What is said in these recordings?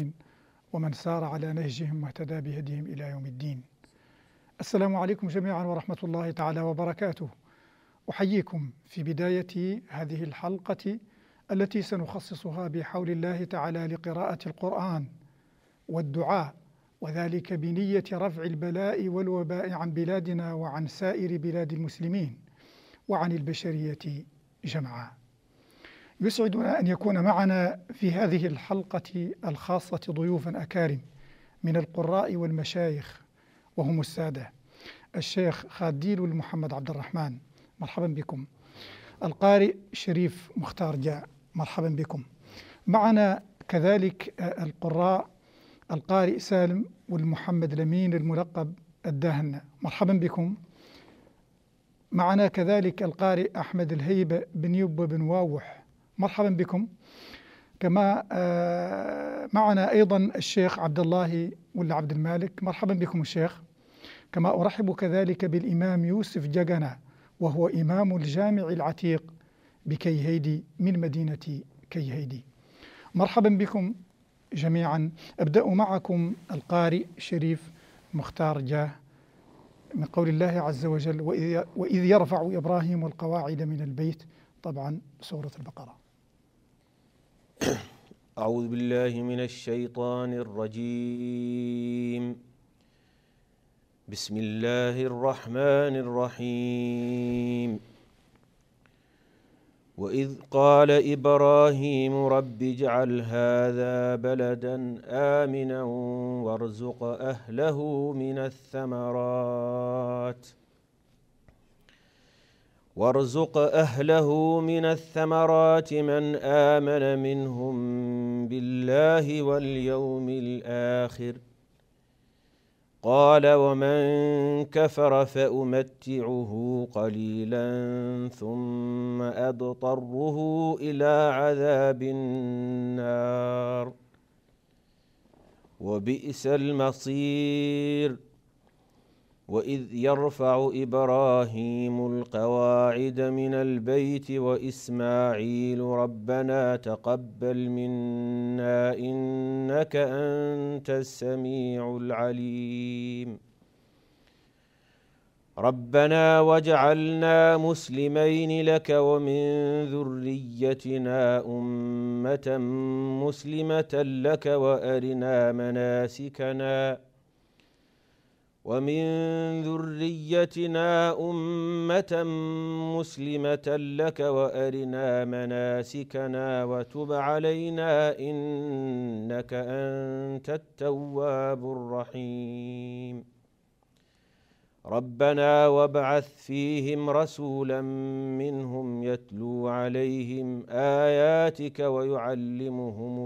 ومن سار على نهجهم واهتدى بهديهم إلى يوم الدين. السلام عليكم جميعا ورحمة الله تعالى وبركاته. أحييكم في بداية هذه الحلقة التي سنخصصها بحول الله تعالى لقراءة القرآن والدعاء، وذلك بنية رفع البلاء والوباء عن بلادنا وعن سائر بلاد المسلمين وعن البشرية جمعاء. يسعدنا أن يكون معنا في هذه الحلقة الخاصة ضيوفا أكارم من القراء والمشايخ، وهم السادة الشيخ خاديل محمد عبد الرحمن، مرحبا بكم. القارئ شريف مختار جاء، مرحبا بكم. معنا كذلك القراء القارئ سالم والمحمد لمين الملقب الداهنة، مرحبا بكم. معنا كذلك القارئ أحمد الهيبة بن يبة بن واوح، مرحبا بكم. كما معنا أيضا الشيخ عبد الله ولا عبد المالك، مرحبا بكم الشيخ. كما أرحب كذلك بالإمام يوسف جقنا، وهو إمام الجامع العتيق بكيهيدي من مدينة كيهيدي، مرحبا بكم جميعا. أبدأ معكم القارئ شريف مختار جاه من قول الله عز وجل: وإذ يرفع إبراهيم القواعد من البيت، طبعا سورة البقرة. أعوذ بالله من الشيطان الرجيم. بسم الله الرحمن الرحيم. وإذ قال إبراهيم رب اجعل هذا بلدا آمنا وارزق أهله من الثمرات من آمن منهم بالله واليوم الآخر. قال ومن كفر فأمتعه قليلا ثم أضطره إلى عذاب النار وبئس المصير. وإذ يرفع إبراهيم القواعد من البيت وإسماعيل ربنا تقبل منا إنك أنت السميع العليم. ربنا واجعلنا مسلمين لك ومن ذريتنا أمة مسلمة لك وأرنا مناسكنا وتب علينا إنك أنت التواب الرحيم. ربنا وابعث فيهم رسولا منهم يتلو عليهم آياتك ويعلمهم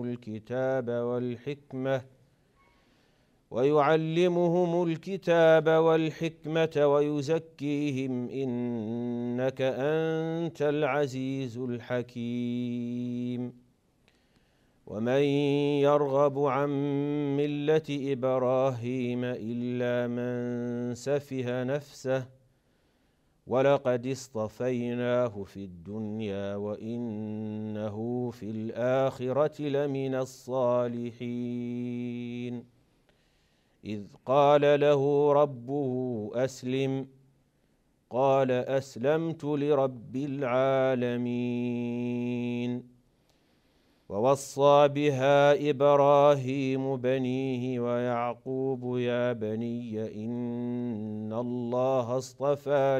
الكتاب والحكمة ويزكيهم إنك أنت العزيز الحكيم. ومن يرغب عن ملة إبراهيم إلا من سفه نفسه ولقد اصطفيناه في الدنيا وإنه في الآخرة لمن الصالحين. إذ قال له ربه أسلم قال أسلمت لرب العالمين. ووصى بها إبراهيم بنيه ويعقوب يا بني إن الله اصطفى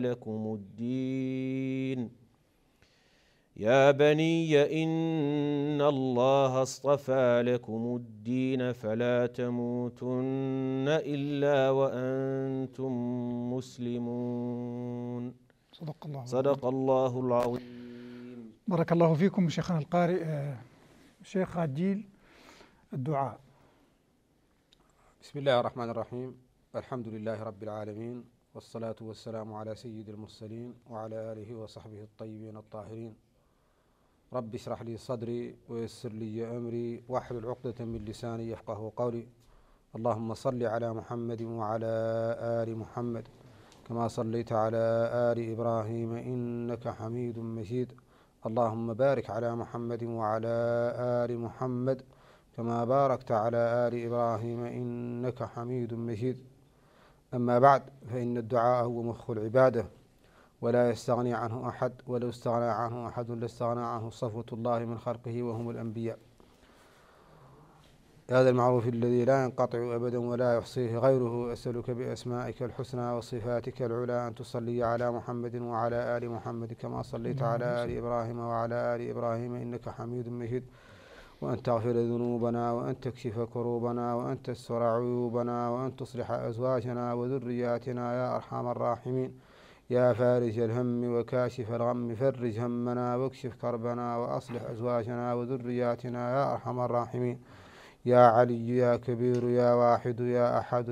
لكم الدين فلا تموتن إلا وأنتم مسلمون. صدق الله العظيم. بارك الله فيكم شيخنا القارئ شيخ خاديل، الدعاء. بسم الله الرحمن الرحيم. الحمد لله رب العالمين، والصلاة والسلام على سيد المرسلين وعلى آله وصحبه الطيبين الطاهرين. رب اشرح لي صدري ويسر لي أمري واحلل عقدة من لساني يفقه قولي. اللهم صل على محمد وعلى آل محمد كما صليت على آل إبراهيم إنك حميد مجيد. اللهم بارك على محمد وعلى آل محمد كما باركت على آل إبراهيم إنك حميد مجيد. أما بعد، فإن الدعاء هو مخ العبادة ولا يستغني عنه أحد، ولو استغنى عنه أحد لاستغنى عنه صفوة الله من خلقه وهم الأنبياء. هذا المعروف الذي لا ينقطع أبدا ولا يحصيه غيره، أسألك بأسمائك الحسنى وصفاتك العلى أن تصلي على محمد وعلى آل محمد كما صليت على آل إبراهيم وعلى آل إبراهيم إنك حميد مجيد، وأن تغفر ذنوبنا، وأن تكشف كروبنا، وأن تستر عيوبنا، وأن تصلح أزواجنا وذرياتنا يا أرحم الراحمين. يا فارج الهم وكاشف الغم، فرج همنا واكشف كربنا وأصلح أزواجنا وذرياتنا يا أرحم الراحمين. يا علي يا كبير يا واحد يا أحد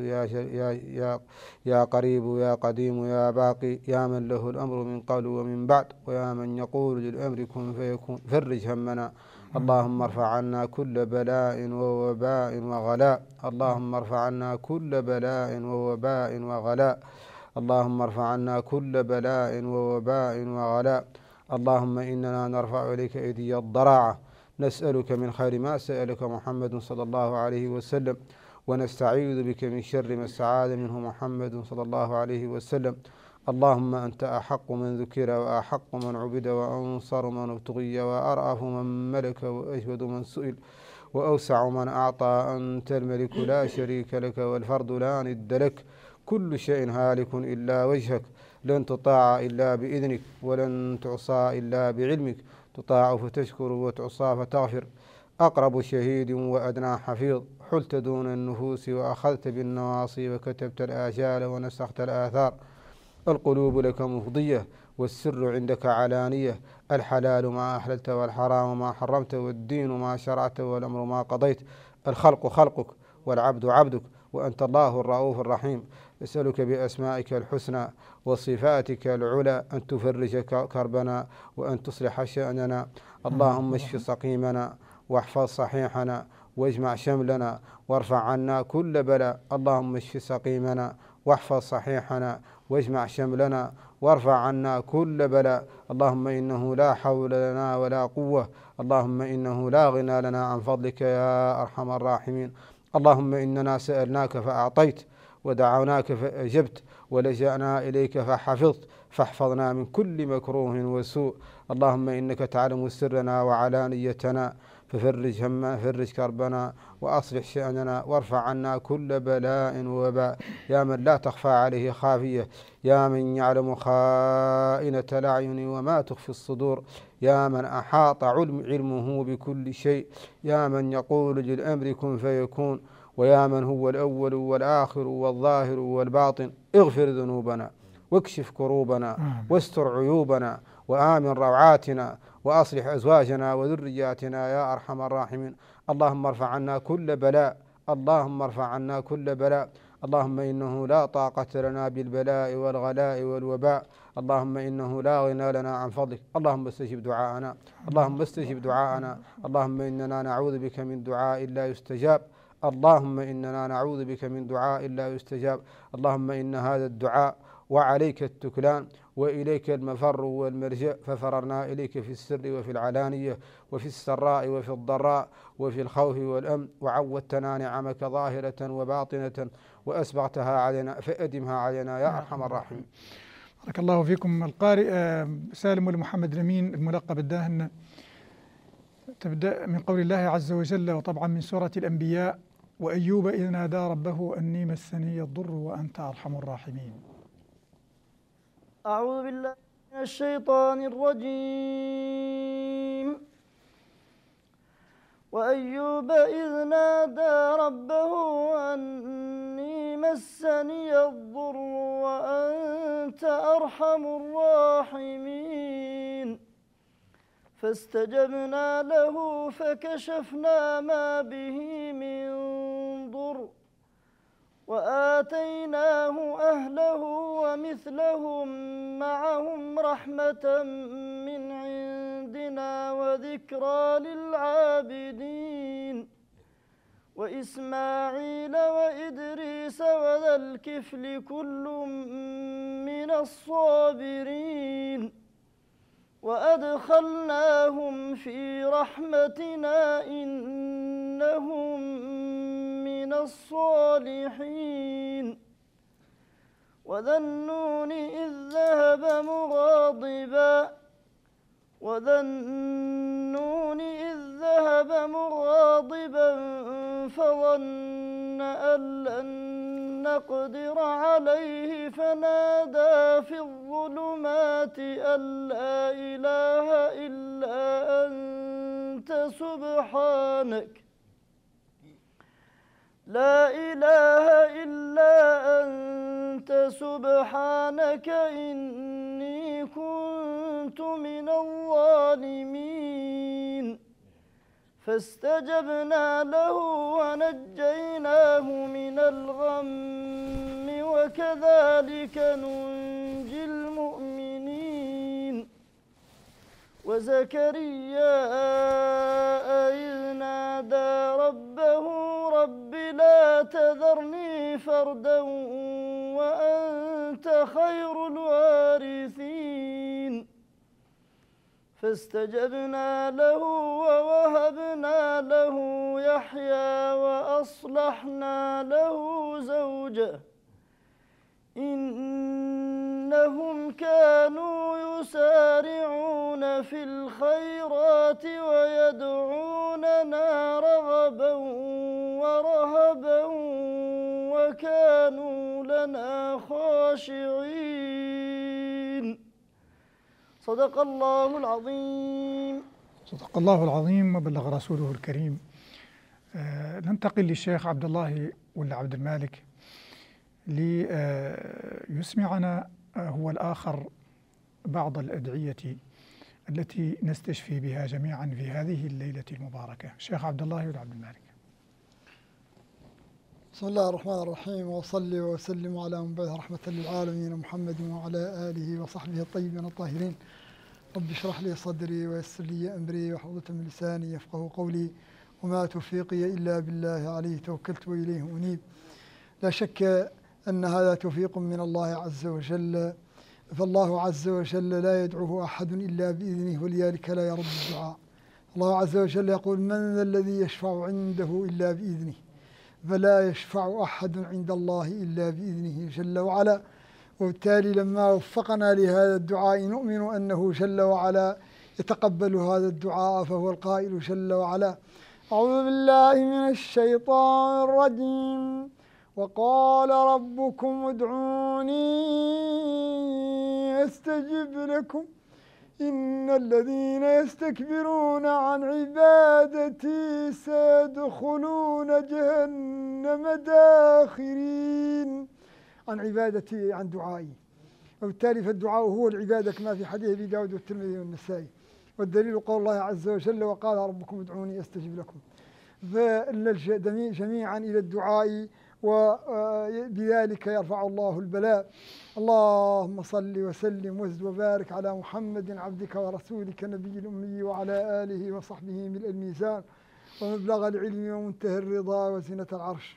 يا قريب يا قديم يا باقي، يا من له الأمر من قبل ومن بعد، ويا من يقول للأمر كن فيكون، فرج همنا. اللهم ارفع عنا كل بلاء ووباء وغلاء، اللهم ارفع عنا كل بلاء ووباء وغلاء، اللهم ارفع عنا كل بلاء ووباء وغلاء. اللهم إننا نرفع إليك أيدي الضراعة، نسألك من خير ما سألك محمد صلى الله عليه وسلم، ونستعيذ بك من شر ما استعاذ منه محمد صلى الله عليه وسلم. اللهم أنت أحق من ذكر وأحق من عبد وأنصر من ابتغي وأرأف من ملك وأجود من سئل وأوسع من أعطى، أنت الملك لا شريك لك والفرد لا ند لك، كل شيء هالك إلا وجهك، لن تطاع إلا بإذنك ولن تعصى إلا بعلمك، تطاع فتشكر وتعصى فتغفر. أقرب شهيد وأدنى حفيظ، حلت دون النفوس وأخذت بالنواصي وكتبت الآجال ونسخت الآثار. القلوب لك مفضية والسر عندك علانية، الحلال ما أحللت والحرام ما حرمت، والدين ما شرعت والأمر ما قضيت، الخلق خلقك والعبد عبدك، وأنت الله الرؤوف الرحيم. أسألك بأسمائك الحسنى وصفاتك العلى أن تفرج كربنا وأن تصلح شأننا. اللهم اشف سقيمنا واحفظ صحيحنا واجمع شملنا وارفع عنا كل بلاء. اللهم اشف سقيمنا واحفظ صحيحنا واجمع شملنا وارفع عنا كل بلاء. اللهم إنه لا حول لنا ولا قوة، اللهم إنه لا غنى لنا عن فضلك يا أرحم الراحمين. اللهم إننا سألناك فأعطيت، ودعوناك فأجبت، ولجأنا إليك فحفظت، فاحفظنا من كل مكروه وسوء. اللهم إنك تعلم سرنا وعلانيتنا، ففرج همنا، فرج كربنا وأصلح شأننا وارفع عنا كل بلاء ووباء. يا من لا تخفى عليه خافية، يا من يعلم خائنة الأعين وما تخفي الصدور، يا من أحاط علمه بكل شيء، يا من يقول للأمر كن فيكون، ويا من هو الأول والآخر والظاهر والباطن. اغفر ذنوبنا واكشف كروبنا واستر عيوبنا وآمن روعاتنا وأصلح أزواجنا وذرياتنا يا أرحم الراحمين. اللهم ارفع عنا كل بلاء، اللهم ارفع عنا كل بلاء. اللهم إنه لا طاقة لنا بالبلاء والغلاء والوباء، اللهم إنه لا غنى لنا عن فضلك. اللهم استجب دعاءنا، اللهم استجب دعاءنا. اللهم إننا نعوذ بك من دعاء لا يستجاب، اللهم إننا نعوذ بك من دعاء لا يستجاب. اللهم إن هذا الدعاء وعليك التكلان وإليك المفر والمرجع، ففررنا إليك في السر وفي العلانية وفي السراء وفي الضراء وفي الخوف والأمن، وعودتنا نعمك ظاهرة وباطنة وأسبغتها علينا فأدمها علينا يا أرحم الراحمين. بارك الله فيكم. القارئ سالم محمد الأمين الملقب الداهن، تبدأ من قول الله عز وجل، وطبعا من سورة الأنبياء: وأيوب إذ نادى ربه أني مسني الضر وأنت أرحم الراحمين. أعوذ بالله من الشيطان الرجيم. وأيوب إذ نادى ربه أني مسني الضر وأنت أرحم الراحمين، فاستجبنا له فكشفنا ما به من ضر وآتيناه أهله ومثلهم معهم رحمة من عندنا وذكرى للعابدين، وإسماعيل وإدريس وذا الكفل كل من الصابرين، وأدخلناهم في رحمتنا إنهم لهم من الصالحين وذا النون إذ ذهب مغاضبا فظن أن لن نقدر عليه فنادى في الظلمات أن لا إله إلا أنت سبحانك إني كنت من الظالمين فاستجبنا له ونجيناه من الغم وكذلك ننجي المؤمنين وزكريا إذ نادى ربه رب لا تذرني فردا وأنت خير الوارثين فاستجبنا له ووهبنا له يحيى وأصلحنا له زوجه إنهم كانوا يسارعون في الخيرات ويدعوننا رغبا ورهبا وكانوا لنا خاشعين صدق الله العظيم. صدق الله العظيم وبلغ رسوله الكريم. ننتقل للشيخ عبد الله ولا عبد المالك ليسمعنا هو الآخر بعض الأدعية التي نستشفي بها جميعا في هذه الليلة المباركة. الشيخ عبد الله ولا عبد المالك. بسم الله الرحمن الرحيم، وصلي وسلم على منبعث رحمة للعالمين محمد وعلى آله وصحبه الطيبين الطاهرين. رب اشرح لي صدري ويسر لي أمري واحلل عقدة من لساني يفقهوا قولي وما توفيقي إلا بالله عليه توكلت وإليه أنيب. لا شك أن هذا توفيق من الله عز وجل، فالله عز وجل لا يدعوه أحد إلا بإذنه ولذلك لا يرد الدعاء. الله عز وجل يقول من ذا الذي يشفع عنده إلا بإذنه، فلا يشفع أحد عند الله إلا بإذنه جل وعلا. وبالتالي لما وفقنا لهذا الدعاء نؤمن أنه جل وعلا يتقبل هذا الدعاء، فهو القائل جل وعلا أعوذ بالله من الشيطان الرجيم وقال ربكم ادعوني أستجب لكم إن الذين يستكبرون عن عبادتي سيدخلون جهنم داخرين. عن عبادتي عن دعائي، وبالتالي فالدعاء هو العبادة كما في حديث أبي داود والترمذي والنسائي، والدليل قول الله عز وجل وقال ربكم ادعوني أستجب لكم. فالجميع جميعا إلى الدعاء وبذلك يرفع الله البلاء. اللهم صل وسلم وزد وبارك على محمد عبدك ورسولك نبي الأمي وعلى آله وصحبه ملء الميزان ومبلغ العلم ومنتهى الرضا وزنة العرش.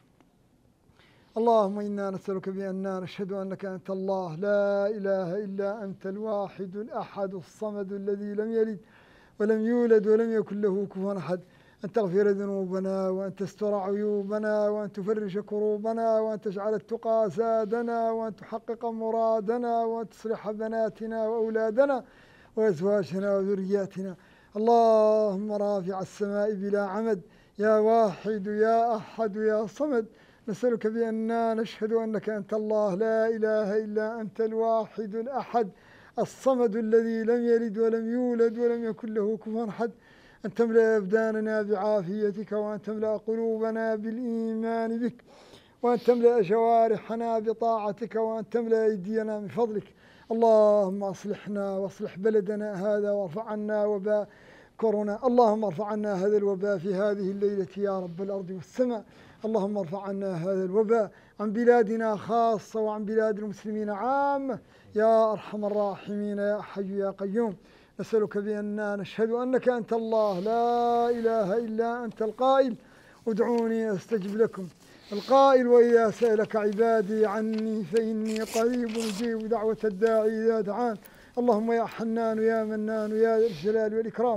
اللهم إنا نسألك بأننا نشهد أنك أنت الله لا إله إلا أنت الواحد الأحد الصمد الذي لم يلد ولم يولد ولم يكن له كفوا أحد، أن تغفر ذنوبنا وأن تستر عيوبنا وأن تفرج كروبنا وأن تجعل التقى زادنا وأن تحقق مرادنا وأن تصلح بناتنا وأولادنا وأزواجنا وذرياتنا. اللهم رافع السماء بلا عمد يا واحد يا أحد يا صمد، نسألك بأننا نشهد أنك أنت الله لا إله إلا أنت الواحد الأحد الصمد الذي لم يلد ولم يولد ولم يكن له كفوا أحد، أن تملأ أبداننا بعافيتك وأن تملأ قلوبنا بالإيمان بك وأن تملأ جوارحنا بطاعتك وأن تملأ أيدينا من فضلك. اللهم أصلحنا واصلح بلدنا هذا وارفع عنا وباء كورونا. اللهم ارفع عنا هذا الوباء في هذه الليلة يا رب الأرض والسماء. اللهم ارفع عنا هذا الوباء عن بلادنا خاصة وعن بلاد المسلمين عامة يا أرحم الراحمين يا حي يا قيوم. نسألك بأننا نشهد أنك أنت الله لا إله إلا أنت القائل ادعوني أستجب لكم، القائل وإذا سألك عبادي عني فإني قريب أجيب دعوة الداعي إذا دعان. اللهم يا حنان يا منان يا ذا الجلال والإكرام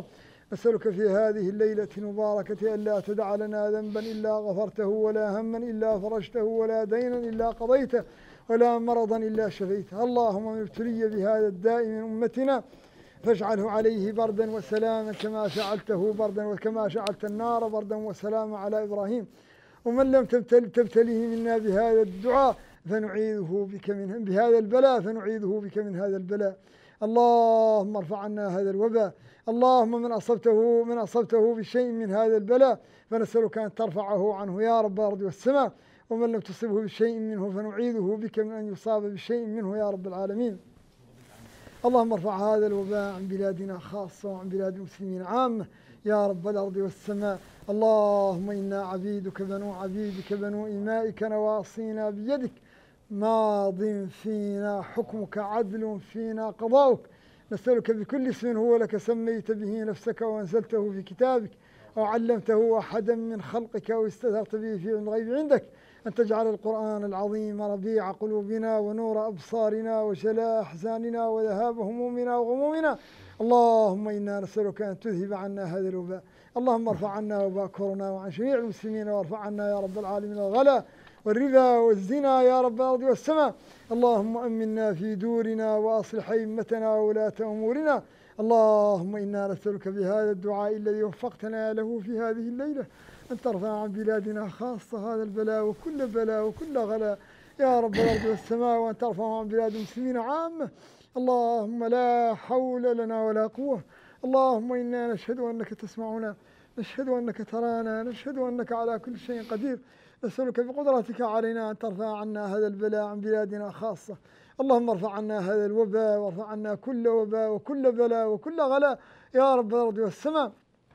نسألك في هذه الليلة المباركة ألا تدع لنا ذنبا إلا غفرته ولا هما إلا فرجته ولا دينا إلا قضيته ولا مرضا إلا شفيته. اللهم من ابتلي بهذا الداء من أمتنا فاجعله عليه بردا وسلاما كما جعلته بردا وكما جعلت النار بردا وسلاما على إبراهيم. ومن لم تبتليه منا بهذا الدعاء فنعيذه بك من بهذا البلاء فنعيذه بك من هذا البلاء. اللهم ارفع عنا هذا الوباء. اللهم من أصبته بشيء من هذا البلاء فنسألك أن ترفعه عنه يا رب الأرض والسماء. ومن لم تصبه بشيء منه فنعيذه بك من أن يصاب بشيء منه يا رب العالمين. اللهم ارفع هذا الوباء عن بلادنا خاصة وعن بلاد المسلمين عامة يا رب الأرض والسماء. اللهم إنا عبيدك بنو عبيدك بنو إمائك نواصينا بيدك ماض فينا حكمك عدل فينا قضاؤك. نسألك بكل اسم هو لك سميت به نفسك وأنزلته في كتابك أو علمته أحدا من خلقك أو استأثرت به في الغيب عندك أن تجعل القرآن العظيم ربيع قلوبنا ونور أبصارنا وجلاء أحزاننا وذهاب همومنا وغمومنا. اللهم إنا نسألك أن تذهب عنا هذا الوباء. اللهم ارفع عنا وباء كورونا وعن جميع المسلمين وارفع عنا يا رب العالمين الغلا والربا والزنا يا رب الأرض والسماء. اللهم أمنا في دورنا وأصلح أئمتنا وولاة أمورنا. اللهم إنا نسألك بهذا الدعاء الذي وفقتنا له في هذه الليلة أن ترفع عن بلادنا خاصة هذا البلاء وكل غلا يا رب الأرض والسماء، وأن ترفع عن بلاد المسلمين عامة. اللهم لا حول لنا ولا قوة. اللهم إنا نشهد أنك تسمعنا، نشهد أنك ترانا، نشهد أنك على كل شيء قدير. نسألك بقدرتك علينا أن ترفع عنا هذا البلاء عن بلادنا خاصة. اللهم ارفع عنا هذا الوباء وارفع عنا كل وباء وكل بلاء وكل غلاء يا رب الأرض والسماء.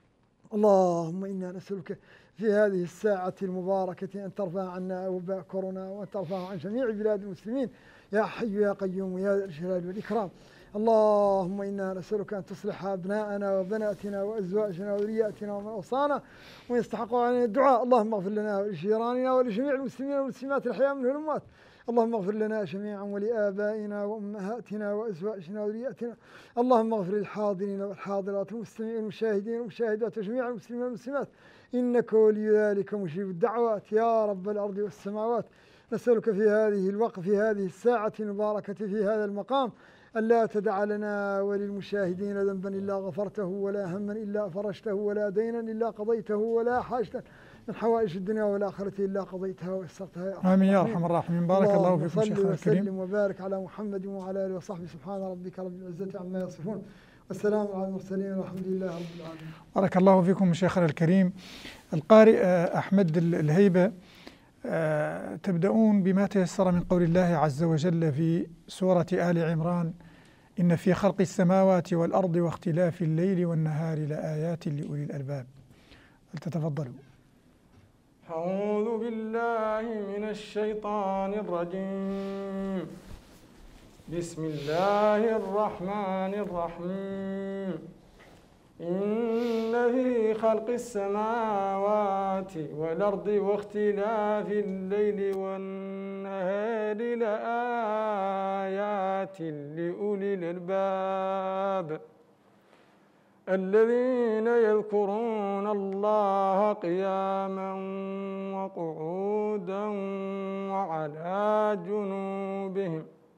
اللهم إنا نسألك في هذه الساعة المباركة أن ترفع عنا وباء كورونا وأن ترفع عن جميع بلاد المسلمين يا حي يا قيوم يا ذا الجلال والإكرام. اللهم إنا نسألك أن تصلح أبناءنا وبناتنا وأزواجنا وذرياتنا ومن أوصانا ويستحقوا علينا الدعاء. اللهم اغفر لنا ولجيراننا ولجميع المسلمين والمسلمات الأحياء منهم الأموات. اللهم اغفر لنا جميعا ولآبائنا وأمهاتنا وأزواجنا وذرياتنا. اللهم اغفر للحاضرين والحاضرات والمستمعين والمشاهدين والمشاهدات وجميع المسلمين والمسلمات إنك ولي ذلك مجيب الدعوات يا رب الأرض والسماوات. نسألك في هذه الساعة المباركة في هذا المقام ألا تدع لنا وللمشاهدين ذنبا إلا غفرته ولا هما إلا فرجته ولا دينا إلا قضيته ولا حاجة من حوائج الدنيا والآخرة إلا قضيتها ويسرتها يا أرحم آمين يا أرحم الراحمين. بارك الله فيكم شيخنا الكريم. وسلم وبارك على محمد وعلى آله وصحبه. سبحان ربك رب العزة عما يصفون والسلام على المرسلين والحمد لله رب العالمين. بارك الله فيكم شيخنا الكريم. القارئ أحمد الهيبة، تبدأون بما تيسر من قول الله عز وجل في سورة آل عمران: إن في خلق السماوات والأرض واختلاف الليل والنهار لآيات لأولي الألباب. فلتتفضلوا. أعوذ بالله من الشيطان الرجيم. بسم الله الرحمن الرحيم. إن في خلق السماوات والأرض واختلاف الليل والنهار لآيات لأولي الألباب الذين يذكرون الله قياما وقعودا وعلى جنوبهم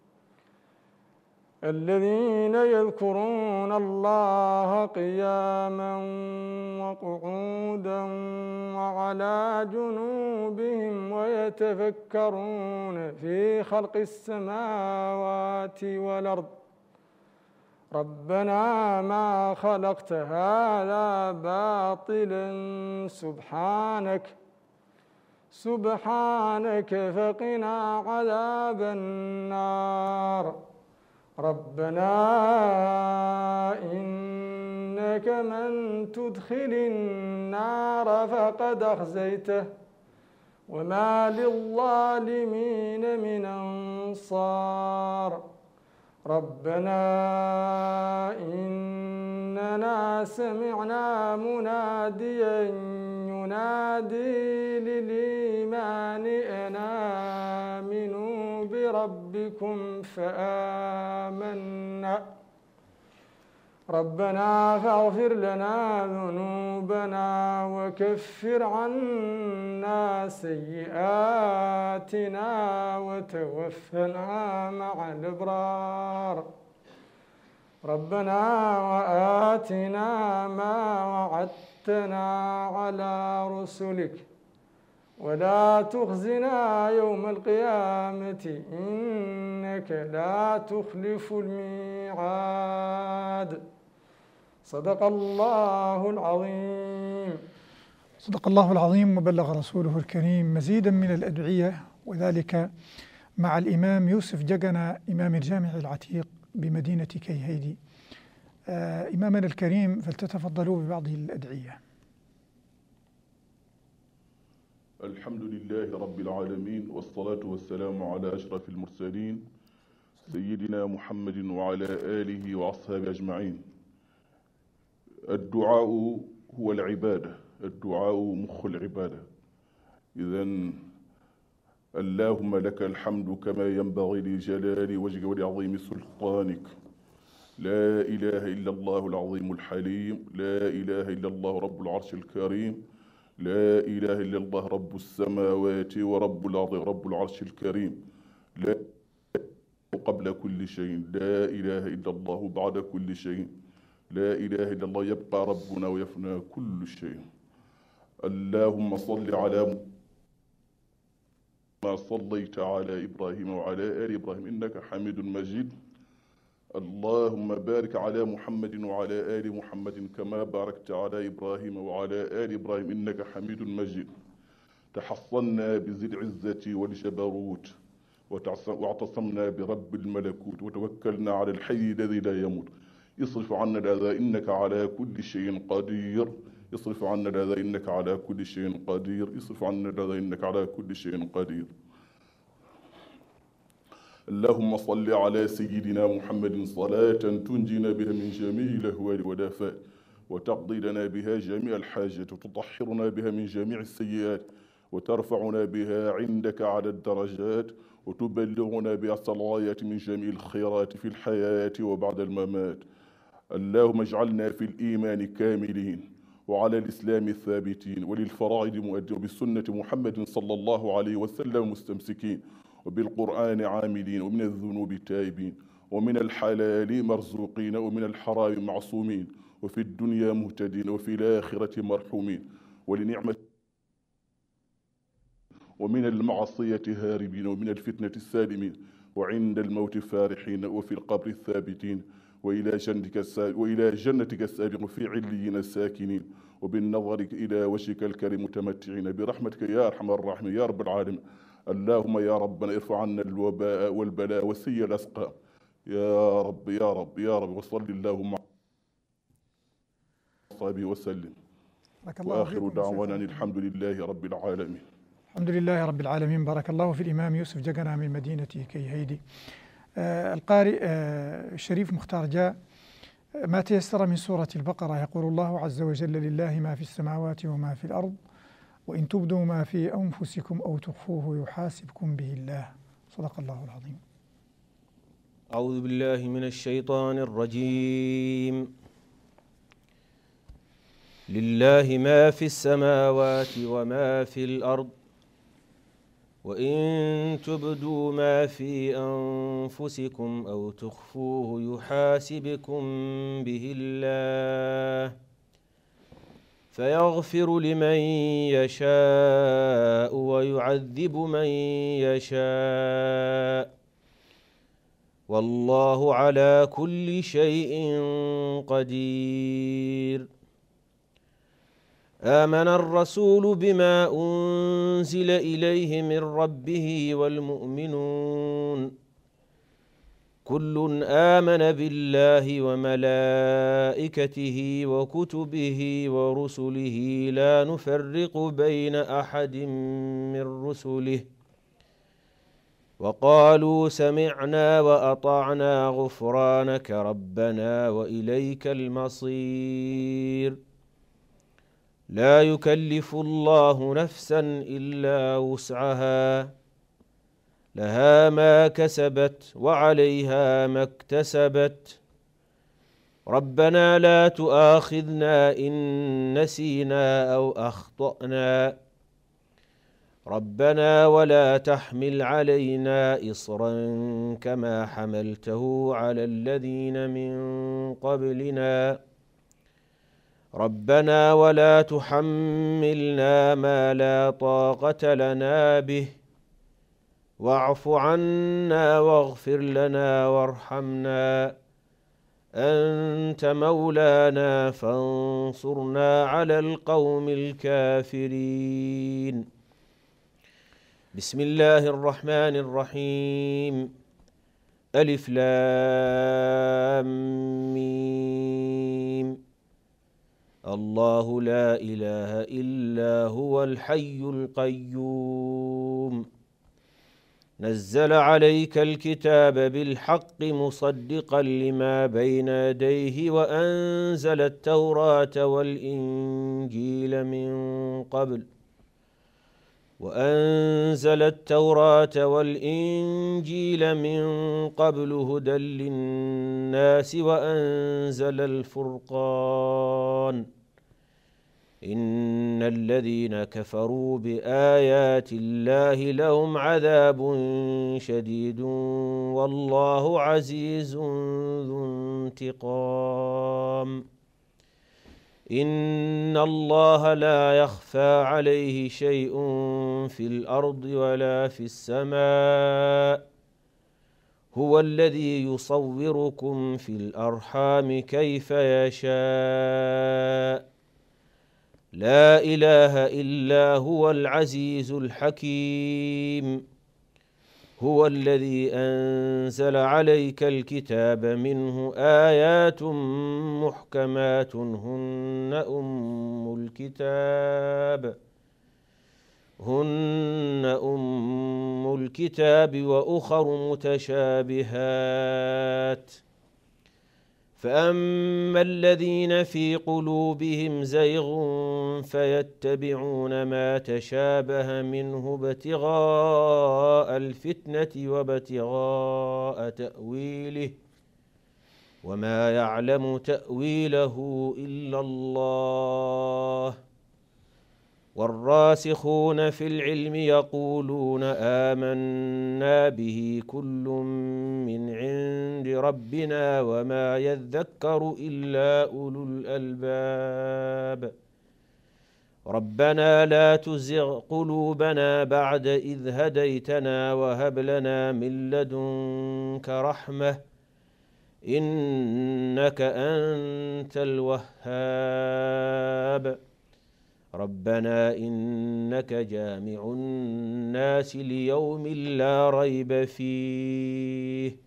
الذين يذكرون الله قياما وقعودا وعلى جنوبهم ويتفكرون في خلق السماوات والأرض ربنا ما خلقت هذا باطلا سبحانك فقنا عذاب النار. ربنا إنك من تدخل النار فقد أخزيته وما للظالمين من أنصار. ربنا إننا سمعنا مناديا ينادي للإيمان أن آمنوا بربكم فآمنا ربنا فاغفر لنا ذنوبنا وكفر عنا سيئاتنا وتوفنا مع الأبرار. ربنا وآتنا ما وعدتنا على رسلك ولا تخزنا يوم القيامة إنك لا تخلف الميعاد. صدق الله العظيم. صدق الله العظيم وبلغ رسوله الكريم. مزيدا من الأدعية وذلك مع الإمام يوسف جقنا إمام الجامع العتيق بمدينة كيهيدي. إمامنا الكريم فلتتفضلوا ببعض الأدعية. الحمد لله رب العالمين والصلاة والسلام على أشرف المرسلين سيدنا محمد وعلى آله وأصحابه أجمعين. الدعاء هو العبادة، الدعاء مخ العبادة. إذن اللهم لك الحمد كما ينبغي لجلال وجهك ولعظيم سلطانك. لا إله إلا الله العظيم الحليم، لا إله إلا الله رب العرش الكريم، لا إله إلا الله رب السماوات ورب الأرض رب العرش الكريم. لا قبل كل شيء، لا إله إلا الله بعد كل شيء، لا إله إلا الله يبقى ربنا ويفنى كل شيء. اللهم صل على ما صليت على إبراهيم وعلى آل إبراهيم إنك حميد مجيد. اللهم بارك على محمد وعلى آل محمد كما باركت على إبراهيم وعلى آل إبراهيم إنك حميد مجيد. تحصنا بذي العزة والجبروت واعتصمنا برب الملكوت وتوكلنا على الحي الذي لا يموت. اصرف عنا الأذى إنك على كل شيء قدير، اصرف عنا الأذى إنك على كل شيء قدير، اصرف عنا الأذى إنك على كل شيء قدير. اللهم صل على سيدنا محمد صلاة تنجينا بها من جميع الأهوال والآفات وتقضي لنا بها جميع الحاجات وتطهرنا بها من جميع السيئات وترفعنا بها عندك على الدرجات وتبلغنا بها الصلايات من جميع الخيرات في الحياة وبعد الممات. اللهم اجعلنا في الإيمان كاملين وعلى الإسلام ثابتين وللفرائض مؤدين وبالسنة محمد صلى الله عليه وسلم مستمسكين وبالقرآن عاملين ومن الذنوب تائبين ومن الحلال مرزوقين ومن الحرام معصومين وفي الدنيا مهتدين وفي الآخرة مرحومين ولنعمة ومن المعصية هاربين ومن الفتنة السالمين وعند الموت فارحين وفي القبر الثابتين وإلى جنتك السابق وفي عليين الساكنين وبالنظر إلى وجهك الكريم متمتعين برحمتك يا أرحم الراحمين يا رب العالمين. اللهم يا ربنا ارفع عنا الوباء والبلاء والسيء الأسقام يا رب يا رب يا رب. وصل اللهم على صحبه وسلم وآخر دعوانا الحمد لله رب العالمين. الحمد لله رب العالمين. بارك الله في الإمام يوسف جقنا من مدينة كيهيدي. القارئ الشريف مختار جاء ما تيسر من سورة البقرة. يقول الله عز وجل لله ما في السماوات وما في الأرض وإن تبدوا ما في أنفسكم أو تخفوه يحاسبكم به الله. صدق الله العظيم. أعوذ بالله من الشيطان الرجيم. لله ما في السماوات وما في الأرض وإن تبدوا ما في أنفسكم أو تخفوه يحاسبكم به الله فيغفر لمن يشاء ويعذب من يشاء والله على كل شيء قدير. آمن الرسول بما أنزل إليه من ربه والمؤمنون كل آمن بالله وملائكته وكتبه ورسله لا نفرق بين أحد من رسله وقالوا سمعنا وأطعنا غفرانك ربنا وإليك المصير. لا يكلف الله نفسا إلا وسعها لها ما كسبت وعليها ما اكتسبت ربنا لا تؤاخذنا إن نسينا أو أخطأنا ربنا ولا تحمل علينا إصرا كما حملته على الذين من قبلنا ربنا ولا تحملنا ما لا طاقة لنا به واعف عنا واغفر لنا وارحمنا أنت مولانا فانصرنا على القوم الكافرين. بسم الله الرحمن الرحيم. ألف لام ميم. الله لا إله إلا هو الحي القيوم نزل عليك الكتاب بالحق مصدقا لما بين يديه وأنزل التوراة والإنجيل من قبل هدى للناس وأنزل الفرقان إن الذين كفروا بآيات الله لهم عذاب شديد والله عزيز ذو انتقام إن الله لا يخفى عليه شيء في الأرض ولا في السماء هو الذي يصوركم في الأرحام كيف يشاء لا إله إلا هو العزيز الحكيم هو الذي أنزل عليك الكتاب منه آيات محكمات هن أم الكتاب وأخر متشابهات فأما الذين في قلوبهم زيغ فيتبعون ما تشابه منه ابتغاء الفتنة وابتغاء تأويله وما يعلم تأويله إلا الله والراسخون في العلم يقولون آمنا به كل من عند ربنا وما يذكر إلا أولو الألباب ربنا لا تزغ قلوبنا بعد إذ هديتنا وهب لنا من لدنك رحمة إنك أنت الوهاب ربنا إنك جامع الناس ليوم لا ريب فيه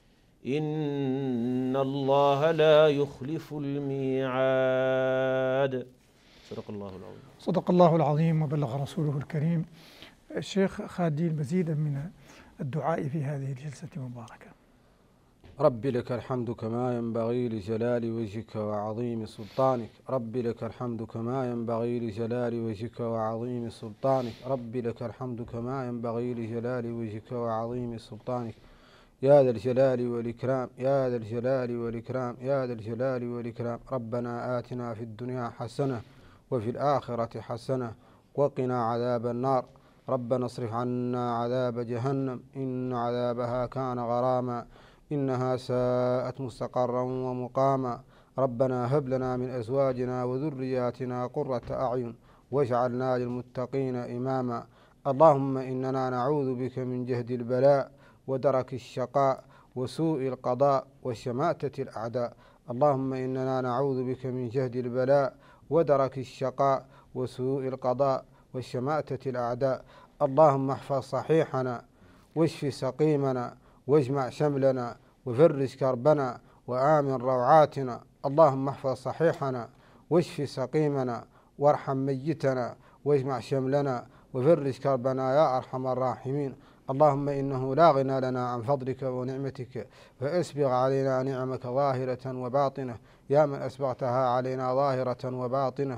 إن الله لا يخلف الميعاد. صدق الله العظيم. صدق الله العظيم وبلغ رسوله الكريم. الشيخ خالدي المزيد من الدعاء في هذه الجلسة المباركة. رب لك الحمد كما ينبغي لجلال وجهك وعظيم سلطانك رب لك الحمد كما ينبغي لجلال وجهك وعظيم سلطانك رب لك الحمد كما ينبغي لجلال وجهك وعظيم سلطانك يا ذا الجلال والإكرام يا ذا الجلال والإكرام يا ذا الجلال والإكرام ربنا آتنا في الدنيا حسنة وفي الآخرة حسنة وقنا عذاب النار ربنا اصرف عنا عذاب جهنم إن عذابها كان غراما إنها ساءت مستقرا ومقاما ربنا هب لنا من أزواجنا وذرياتنا قرة أعين واجعلنا للمتقين إماما اللهم إننا نعوذ بك من جهد البلاء ودرك الشقاء وسوء القضاء وشماتة الأعداء اللهم إننا نعوذ بك من جهد البلاء ودرك الشقاء وسوء القضاء وشماتة الأعداء اللهم احفظ صحيحنا واشف سقيمنا واجمع شملنا وفرج كربنا وآمن روعاتنا اللهم احفظ صحيحنا واشف سقيمنا وارحم ميتنا واجمع شملنا وفرج كربنا يا أرحم الراحمين اللهم إنه لا غنى لنا عن فضلك ونعمتك فأسبغ علينا نعمك ظاهرة وباطنة يا من أسبغتها علينا ظاهرة وباطنة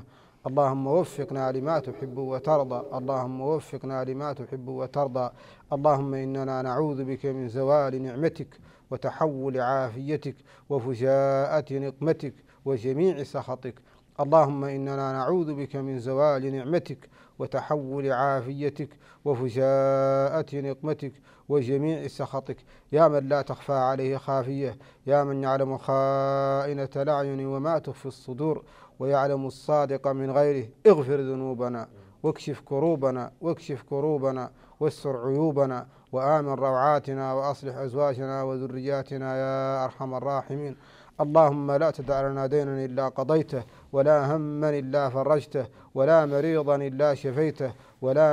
اللهم وفقنا لما تحب وترضى، اللهم وفقنا لما تحب وترضى. اللهم إننا نعوذ بك من زوال نعمتك وتحول عافيتك وفجاءة نقمتك وجميع سخطك. اللهم إننا نعوذ بك من زوال نعمتك وتحول عافيتك وفجاءة نقمتك وجميع سخطك، يا من لا تخفى عليه خافية، يا من يعلم خائنة الأعين وما تخفي الصدور، ويعلم الصادق من غيره. اغفر ذنوبنا واكشف كروبنا واستر عيوبنا وآمن روعاتنا وأصلح أزواجنا وذرياتنا يا أرحم الراحمين. اللهم لا تدع لنا دينا إلا قضيته، ولا هما إلا فرجته، ولا مريضا إلا شفيته، ولا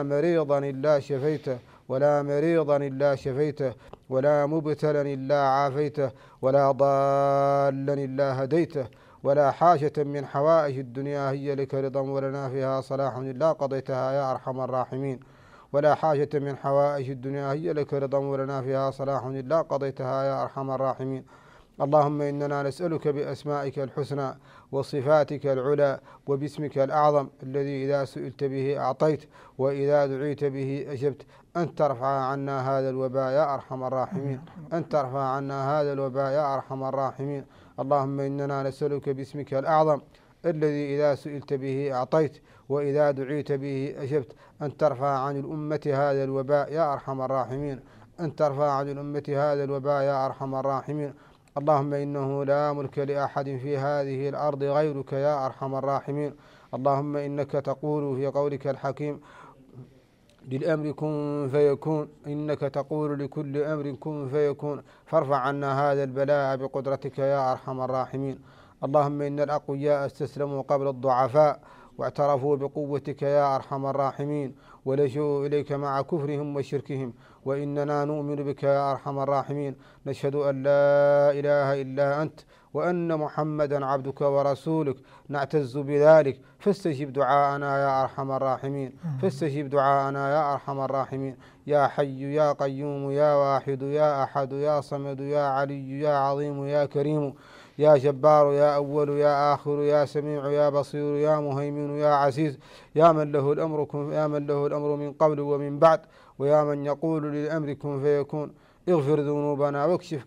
مبتلا إلا عافيته، ولا ضالا إلا هديته، ولا حاجة من حوائج الدنيا هي لك رضا ولنا فيها صلاح إلا قضيتها يا أرحم الراحمين، ولا حاجة من حوائج الدنيا هي لك رضا ولنا فيها صلاح إلا قضيتها يا أرحم الراحمين. اللهم إننا نسألك بأسمائك الحسنى وصفاتك العلى وباسمك الأعظم الذي إذا سئلت به أعطيت وإذا دعيت به أجبت أن ترفع عنا هذا الوباء يا أرحم الراحمين، أن ترفع عنا هذا الوباء يا أرحم الراحمين. اللهم إننا نسألك باسمك الأعظم الذي إذا سئلت به أعطيت وإذا دعيت به أجبت أن ترفع عن الأمة هذا الوباء يا أرحم الراحمين، أن ترفع عن الأمة هذا الوباء يا أرحم الراحمين. اللهم إنه لا ملك لأحد في هذه الأرض غيرك يا أرحم الراحمين. اللهم إنك تقول في قولك الحكيم للأمر كن فيكون، إنك تقول لكل أمر كن فيكون، فارفع عنا هذا البلاء بقدرتك يا أرحم الراحمين. اللهم إن الأقوياء استسلموا قبل الضعفاء واعترفوا بقوتك يا أرحم الراحمين ولجوا إليك مع كفرهم وشركهم، وإننا نؤمن بك يا أرحم الراحمين، نشهد أن لا إله إلا أنت وأن محمدا عبدك ورسولك، نعتز بذلك، فاستجب دعاءنا يا أرحم الراحمين، فاستجب دعاءنا يا أرحم الراحمين. يا حي يا قيوم يا واحد يا أحد يا صمد يا علي يا عظيم يا كريم يا جبار يا أول يا آخر يا سميع يا بصير يا مهيمن يا عزيز، يا من له الأمر من قبل ومن بعد، ويا من يقول للأمر كن فيكون. اغفر ذنوبنا واكشف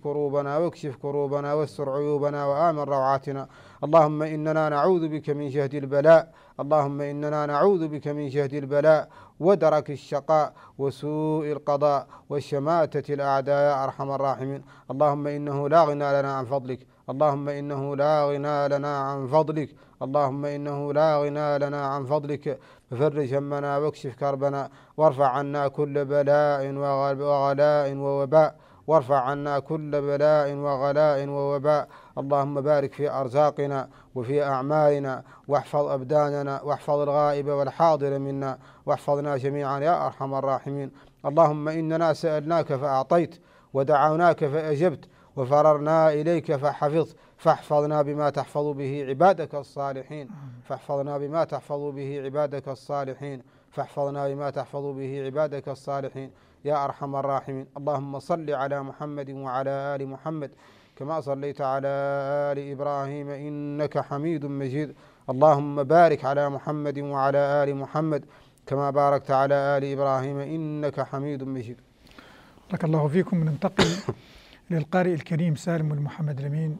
كروبنا واستر عيوبنا وآمن روعاتنا. اللهم إننا نعوذ بك من جهد البلاء، اللهم إننا نعوذ بك من جهد البلاء ودرك الشقاء وسوء القضاء وشماتة الأعداء يا أرحم الراحمين. اللهم إنه لا غنى لنا عن فضلك، اللهم إنه لا غنى لنا عن فضلك، اللهم إنه لا غنى لنا عن فضلك. ففرج همنا واكشف كربنا وارفع عنا كل بلاء وغلاء ووباء، وارفع عنا كل بلاء وغلاء ووباء. اللهم بارك في أرزاقنا وفي أعمالنا، واحفظ أبداننا، واحفظ الغائب والحاضر منا، واحفظنا جميعا يا أرحم الراحمين. اللهم إننا سألناك فأعطيت، ودعوناك فأجبت، وفررنا إليك فحفظت، فاحفظنا بما تحفظ به عبادك الصالحين، فاحفظنا بما تحفظ به عبادك الصالحين، فاحفظنا بما تحفظ به عبادك الصالحين يا أرحم الراحمين. اللهم صل على محمد وعلى آل محمد كما صليت على آل إبراهيم إنك حميد مجيد. اللهم بارك على محمد وعلى آل محمد كما باركت على آل إبراهيم إنك حميد مجيد. بارك الله فيكم. ننتقل للقارئ الكريم سالم بن محمد الأمين.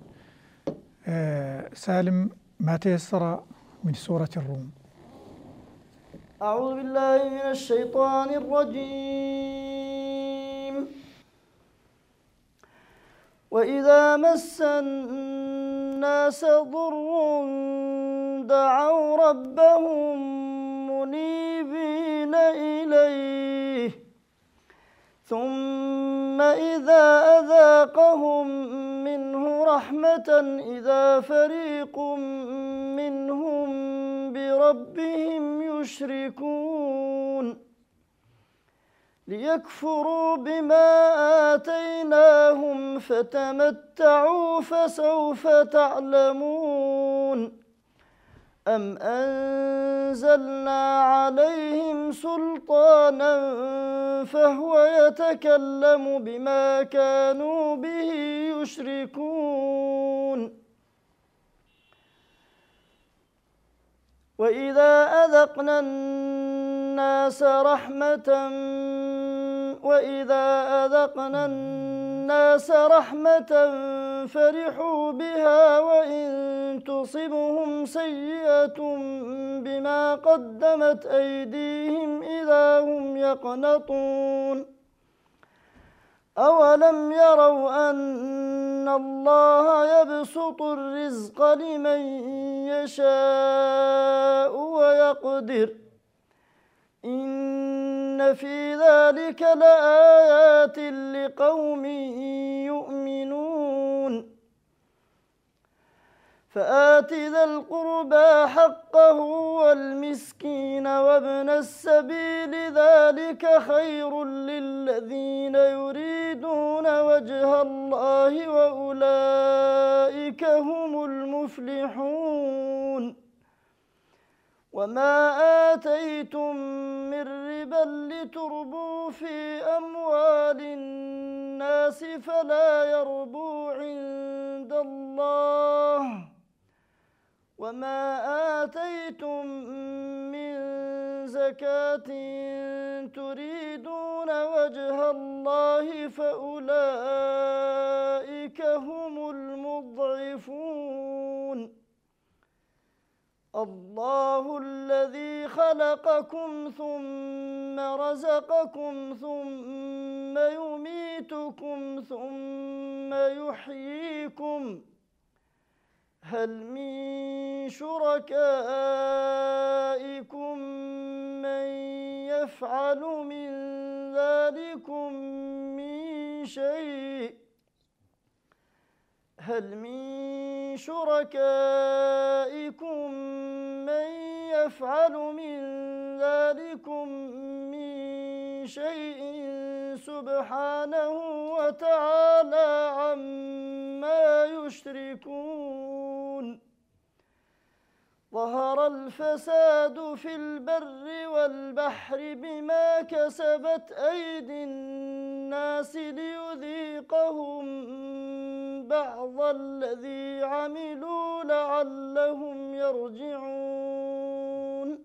سالم، ما تيسر من سورة الروم. أعوذ بالله من الشيطان الرجيم. وإذا مس الناس ضر دعوا ربهم منيبين إليه ثم إذا أذاقهم منه رحمة إذا فريق منهم بربهم يشركون ليكفروا بما آتيناهم فتمتعوا فسوف تعلمون أم أنزلنا عليهم سلطانا فهو يتكلم بما كانوا به يشركون وإذا أذقنا الناس رحمة فرحوا بها وإن تصبهم سيئة بما قدمت أيديهم إذا هم يقنطون أولم يروا أن الله يبسط الرزق لمن يشاء ويقدر إن في ذلك لآيات لقوم يؤمنون فآت ذا القربى حقه والمسكين وابن السبيل ذلك خير للذين يريدون وجه الله وأولئك هم المفلحون وما آتيتم من ربا لتربوا في أموال الناس فلا يربو عند الله وما آتيتم من زكاة تريدون وجه الله فأولئك هم المضعفون الله الذي خلقكم ثم رزقكم ثم يميتكم ثم يحييكم هل من شركائكم من يفعل من ذلكم من شيء هل من شركائكم من يفعل من ذلكم من شيء سبحانه وتعالى عما يشركون ظهر الفساد في البر والبحر بما كسبت أيدي الناس ليذيقهم بعض الذي عملوا لعلهم يرجعون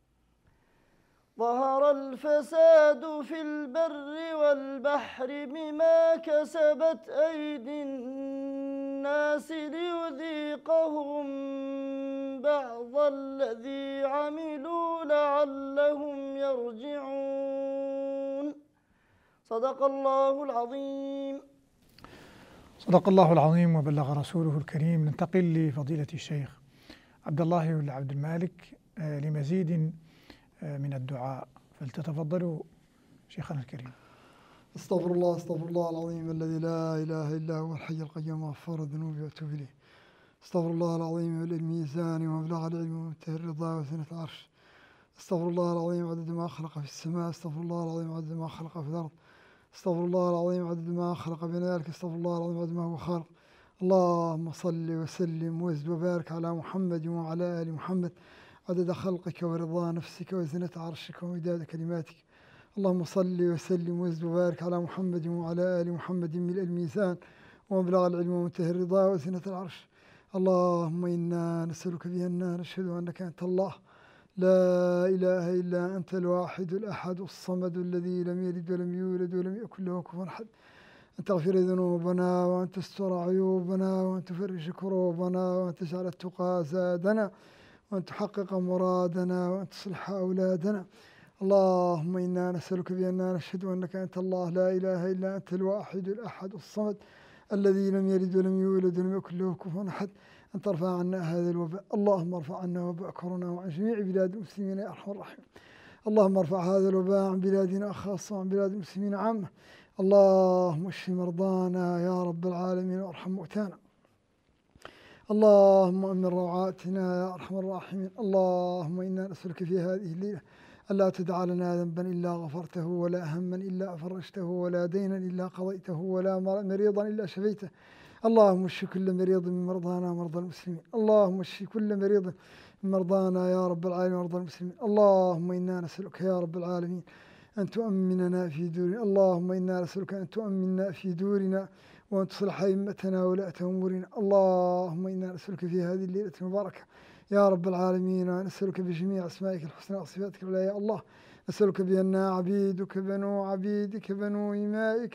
ظهر الفساد في البر والبحر بما كسبت أيدي الناس ليذيقهم بعض الذي عملوا لعلهم يرجعون صدق الله العظيم. صدق الله العظيم وبلغ رسوله الكريم. ننتقل لفضيلة الشيخ عبد الله بن عبد المالك لمزيد من الدعاء، فلتتفضلوا شيخنا الكريم. استغفر الله العظيم الذي لا إله إلا هو الحي القيوم غفار الذنوب وأتوب إليه. استغفر الله العظيم الميزان ومبلغ العلم ومنتهى الرضا وزنة العرش. استغفر الله العظيم عدد ما خلق في السماء. استغفر الله العظيم عدد ما خلق في الأرض. استغفر الله العظيم عدد ما خلق بين ذلك. استغفر الله العظيم عدد ما هو خالق. اللهم صل وسلم وزد وبارك على محمد وعلى آل محمد عدد خلقك ورضا نفسك وزنة عرشك ومداد كلماتك. اللهم صل وسلم وزد وبارك على محمد وعلى آل محمد ملء الميزان ومبلغ العلم ومنتهى الرضا وزنة العرش. اللهم إنا نسألك بأننا نشهد أنك أنت الله لا إله إلا أنت الواحد الأحد الصمد الذي لم يلد ولم يولد ولم يكن له كفوا أحد، أن تغفر ذنوبنا وأن تستر عيوبنا وأن تفرج كروبنا وأن تجعل التقى زادنا وأن تحقق مرادنا وأن تصلح أولادنا. اللهم إنا نسألك بأننا نشهد أنك أنت الله لا إله إلا أنت الواحد الأحد الصمد الذي لم يلد ولم يولد ولم يكن له كفوا أحد، أن ترفع عنا هذا الوباء. اللهم ارفع عنا وباء كورونا وعن جميع بلاد المسلمين يا أرحم الراحمين. اللهم ارفع هذا الوباء عن بلادنا خاصة وعن بلاد المسلمين عامة. اللهم اشف مرضانا يا رب العالمين وارحم موتانا. اللهم أمن روعاتنا يا أرحم الراحمين. اللهم إنا نسألك في هذه الليلة ألا تدع لنا ذنبا إلا غفرته ولا هما إلا فرجته ولا دينا إلا قضيته ولا مريضا إلا شفيته. اللهم اشف كل مريض من مرضانا ومرضى المسلمين. اللهم اشف كل مريض من مرضانا يا رب العالمين ومرضى المسلمين. اللهم إنا نسألك يا رب العالمين أن تؤمننا في دورنا. اللهم إنا نسألك أن تؤمننا في دورنا وأن تصلح أئمتنا ولاة أمورنا. اللهم إنا نسألك في هذه الليلة المباركة يا رب العالمين. نسألك بجميع أسمائك الحسنى وصفاتك العليا يا الله. نسألك بأننا عبيدك بنو عبيدك بنو إمائك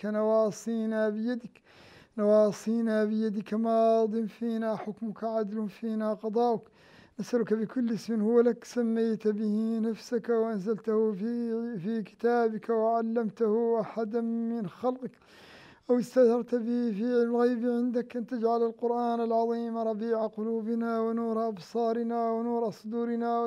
نواصينا بيدك ماض فينا حكمك عدل فينا قضاؤك. نسألك بكل اسم هو لك سميت به نفسك وأنزلته في كتابك وعلمته أحدا من خلقك أو استأثرت به في الغيب عندك أن تجعل القرآن العظيم ربيع قلوبنا ونور أبصارنا ونور صدورنا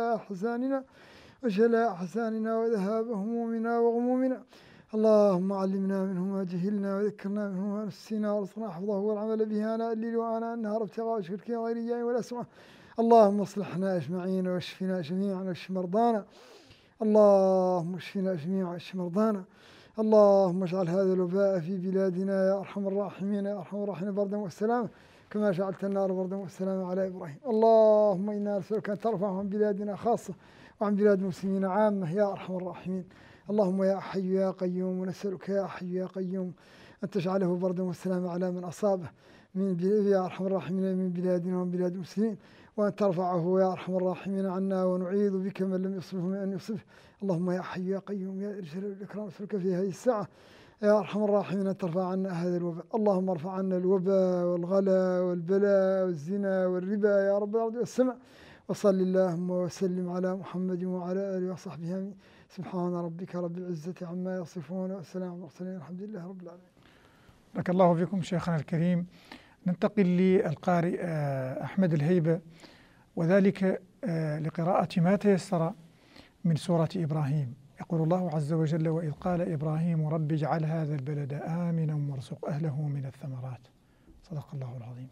وجلاء أحزاننا وذهاب همومنا وغمومنا. اللهم علمنا منه ما جهلنا وذكرنا منه ما نسينا وارزقنا حفظه والعمل به آناء الليل وآناء النهار ابتغاء وجهك غير رياء ولا سمعة. اللهم اصلحنا أجمعين واشفنا جميعا واشف مرضانا. اللهم اشفنا جميعا واشف مرضانا. اللهم اجعل هذا الوباء في بلادنا يا أرحم الراحمين يا أرحم الراحمين بردا والسلام كما جعلت النار بردا والسلام على إبراهيم. اللهم إنا نسألك أن ترفع عن بلادنا خاصة وعن بلاد المسلمين عامة يا أرحم الراحمين. اللهم يا حي يا قيوم ونسألك يا حي يا قيوم أن تجعله بردا والسلام على من أصابه يا أرحم الراحمين من بلادنا ومن بلاد المسلمين، وأن ترفعه يا أرحم الراحمين عنا ونعيذ بك من لم يصبه من أن يصبه. اللهم يا حي يا قيوم يا ذا الجلال والإكرام نسألك في هذه الساعة يا أرحم الراحمين أن ترفع عنا هذا الوباء. اللهم ارفع عنا الوباء والغلا والبلاء والزنا والربا يا رب الأرض والسماء. وصل اللهم وسلم على محمد وعلى آله وصحبه آمين. سبحان ربك رب العزة عما يصفون وسلام على المرسلين الحمد لله رب العالمين. بارك الله فيكم شيخنا الكريم. ننتقل للقارئ أحمد الهيبة وذلك لقراءة ما تيسر من سورة إبراهيم. يقول الله عز وجل: وإذ قال إبراهيم رب اجعل هذا البلد آمنا وارزق أهله من الثمرات. صدق الله العظيم.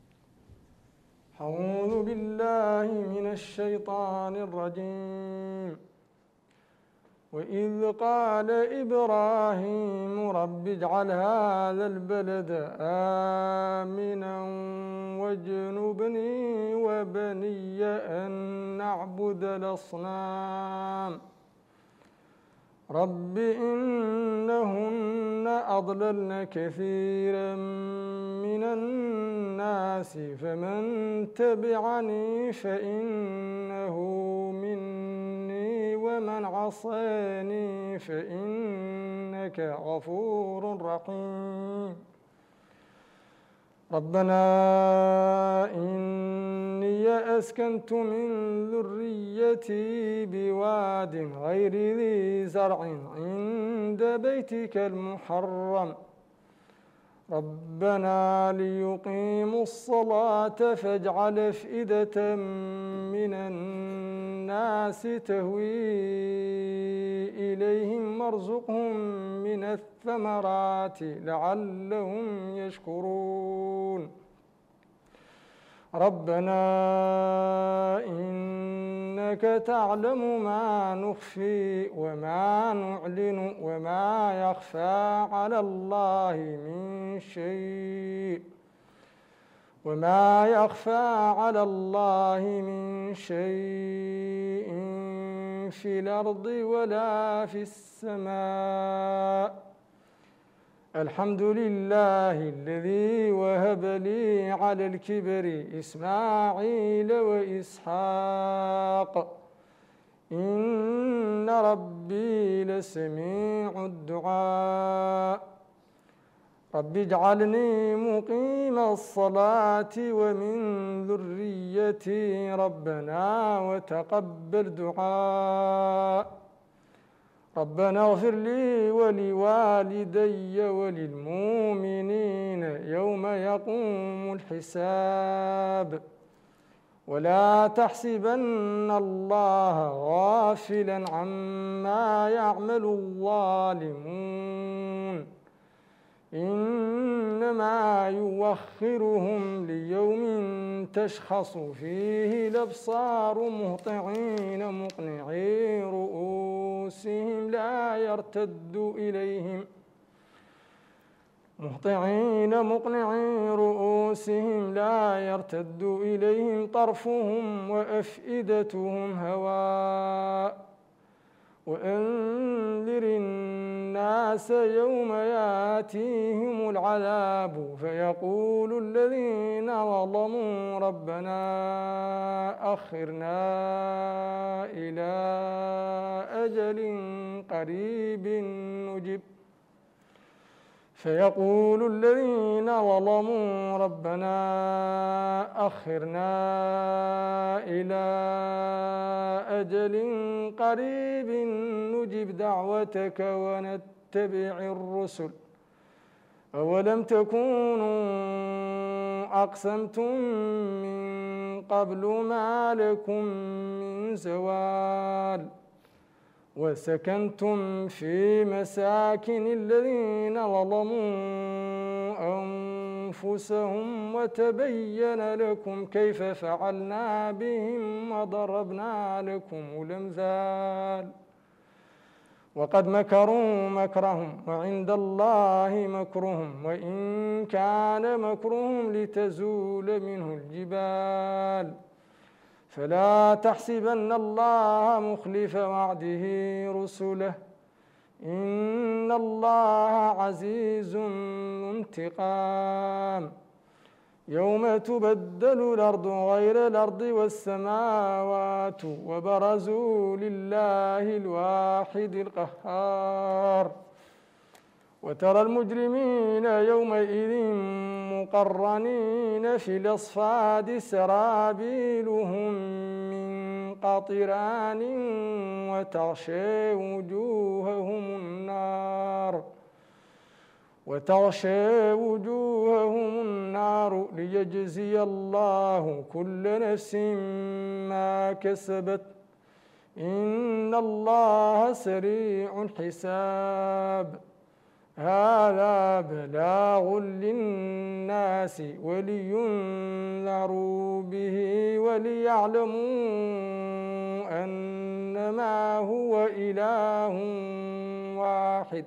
أعوذ بالله من الشيطان الرجيم. وإذ قال إبراهيم رب اجعل هذا البلد آمنا واجنبني وبني أن نعبد الأصنام رب إنهن أضللن كثيرا من الناس فمن تبعني فإنه مني ومن عصاني فإنك غفور رحيم. ربنا إني أسكنت من ذريتي بواد غير ذي زرع عند بيتك المحرم ربنا ليقيموا الصلاة فاجعل أفئدة من الناس تهوي إليهم وارزقهم من الثمرات لعلهم يشكرون. ربنا إنك تعلم ما نخفي وما نعلن وما يخفى على الله من شيء في الأرض ولا في السماء. الحمد لله الذي وهب لي على الكبر إسماعيل وإسحاق إن ربي لسميع الدعاء. رب اجعلني مقيم الصلاة ومن ذريتي ربنا وتقبل دعاء. ربنا اغفر لي ولوالدي وللمؤمنين يوم يقوم الحساب. ولا تحسبن الله غافلا عما يعمل الظالمون إنما يوخرهم ليوم تشخص فيه الأبصار مهطعين مقنعي رؤوسهم لا يرتد إليهم طرفهم وأفئدتهم هواء وأنذر الناس يوم ياتيهم العذاب فيقول الذين ظلموا ربنا أخرنا إلى أجل قريب نجب دعوتك ونتبع الرسل أولم تكونوا أقسمتم من قبل ما لكم من زوال وسكنتم في مساكن الذين ظلموا أنفسهم وتبين لكم كيف فعلنا بهم وضربنا لكم الأمثال وقد مكروا مكرهم وعند الله مكرهم وإن كان مكرهم لتزول منه الجبال فلا تحسبن الله مخلف وعده رسله إن الله عزيز ذو انتقام يوم تبدل الأرض غير الأرض والسماوات وبرزوا لله الواحد القهار وترى المجرمين يومئذ مقرنين في الأصفاد سرابيلهم من قطران وتغشى وجوههم النار ليجزي الله كل نفس ما كسبت إن الله سريع الحساب هذا بلاغ للناس ولينذروا به وليعلموا أنما هو إله واحد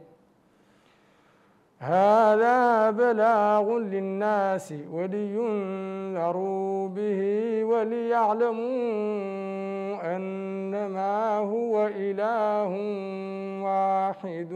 هذا بلاغ للناس ولينذروا به وليعلموا أنما هو إله واحد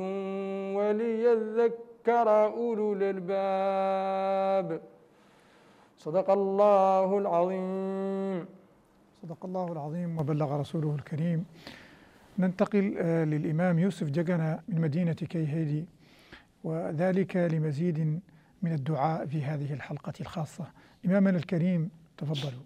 وليذكر أولو الألباب صدق الله العظيم. صدق الله العظيم وبلغ رسوله الكريم. ننتقل للإمام يوسف جقنا من مدينة كيهيدي، وذلك لمزيد من الدعاء في هذه الحلقة الخاصة. إمامنا الكريم تفضلوا.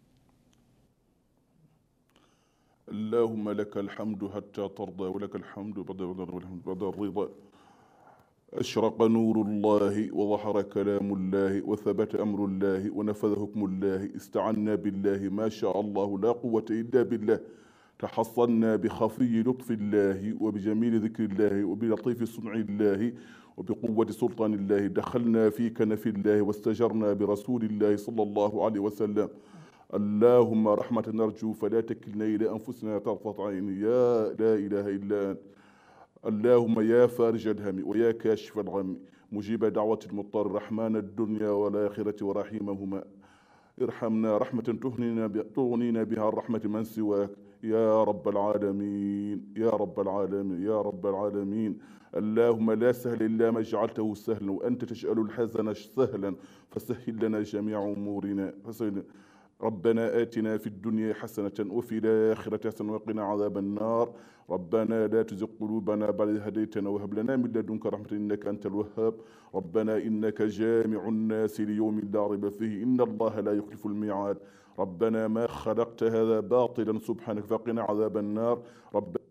اللهم لك الحمد حتى ترضى ولك الحمد بعد الرضا. أشرق نور الله وظهر كلام الله وثبت أمر الله ونفذ حكم الله. استعنا بالله ما شاء الله لا قوة إلا بالله. تحصنا بخفي لطف الله وبجميل ذكر الله وبلطيف صنع الله وبقوة سلطان الله. دخلنا في كنف الله واستجرنا برسول الله صلى الله عليه وسلم. اللهم رحمة نرجو فلا تكلنا إلى أنفسنا طرفة عين يا لا إله إلا أنت. اللهم يا فارج الهم ويا كاشف الغم مجيب دعوة المضطر رحمن الدنيا والآخرة ورحيمهما. ارحمنا رحمة تغنينا بها الرحمة من سواك يا رب العالمين يا رب العالمين يا رب العالمين. اللهم لا سهل إلا ما جعلته سهلا وأنت تجعل الحزن سهلا فسهل لنا جميع أمورنا. ربنا آتنا في الدنيا حسنة وفي الآخرة حسنة وقنا عذاب النار. ربنا لا تزغ قلوبنا بعد إذ هديتنا وهب لنا من لدنك رحمة إنك أنت الوهاب. ربنا إنك جامع الناس ليوم لا ريب فيه إن الله لا يخلف الميعاد. ربنا ما خلقت هذا باطلا سبحانك فقنا عذاب النار. ربنا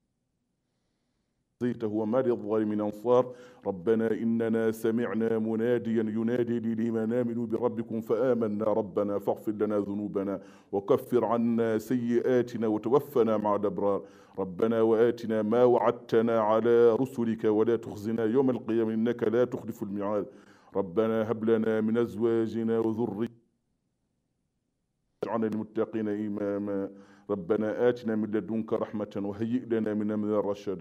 وما للظالمين أنصار. ربنا إننا سمعنا مناديا ينادي لمن آمنوا بربكم فآمنا. ربنا فاغفر لنا ذنوبنا وكفر عنا سيئاتنا وتوفنا مع الأبرار. ربنا وآتنا ما وعدتنا على رسلك ولا تخزنا يوم القيامة إنك لا تخلف الميعاد. ربنا هب لنا من أزواجنا وذريتنا واجعلنا للمتقين إماما. ربنا آتنا من لدنك رحمة وهيئ لنا من أمرنا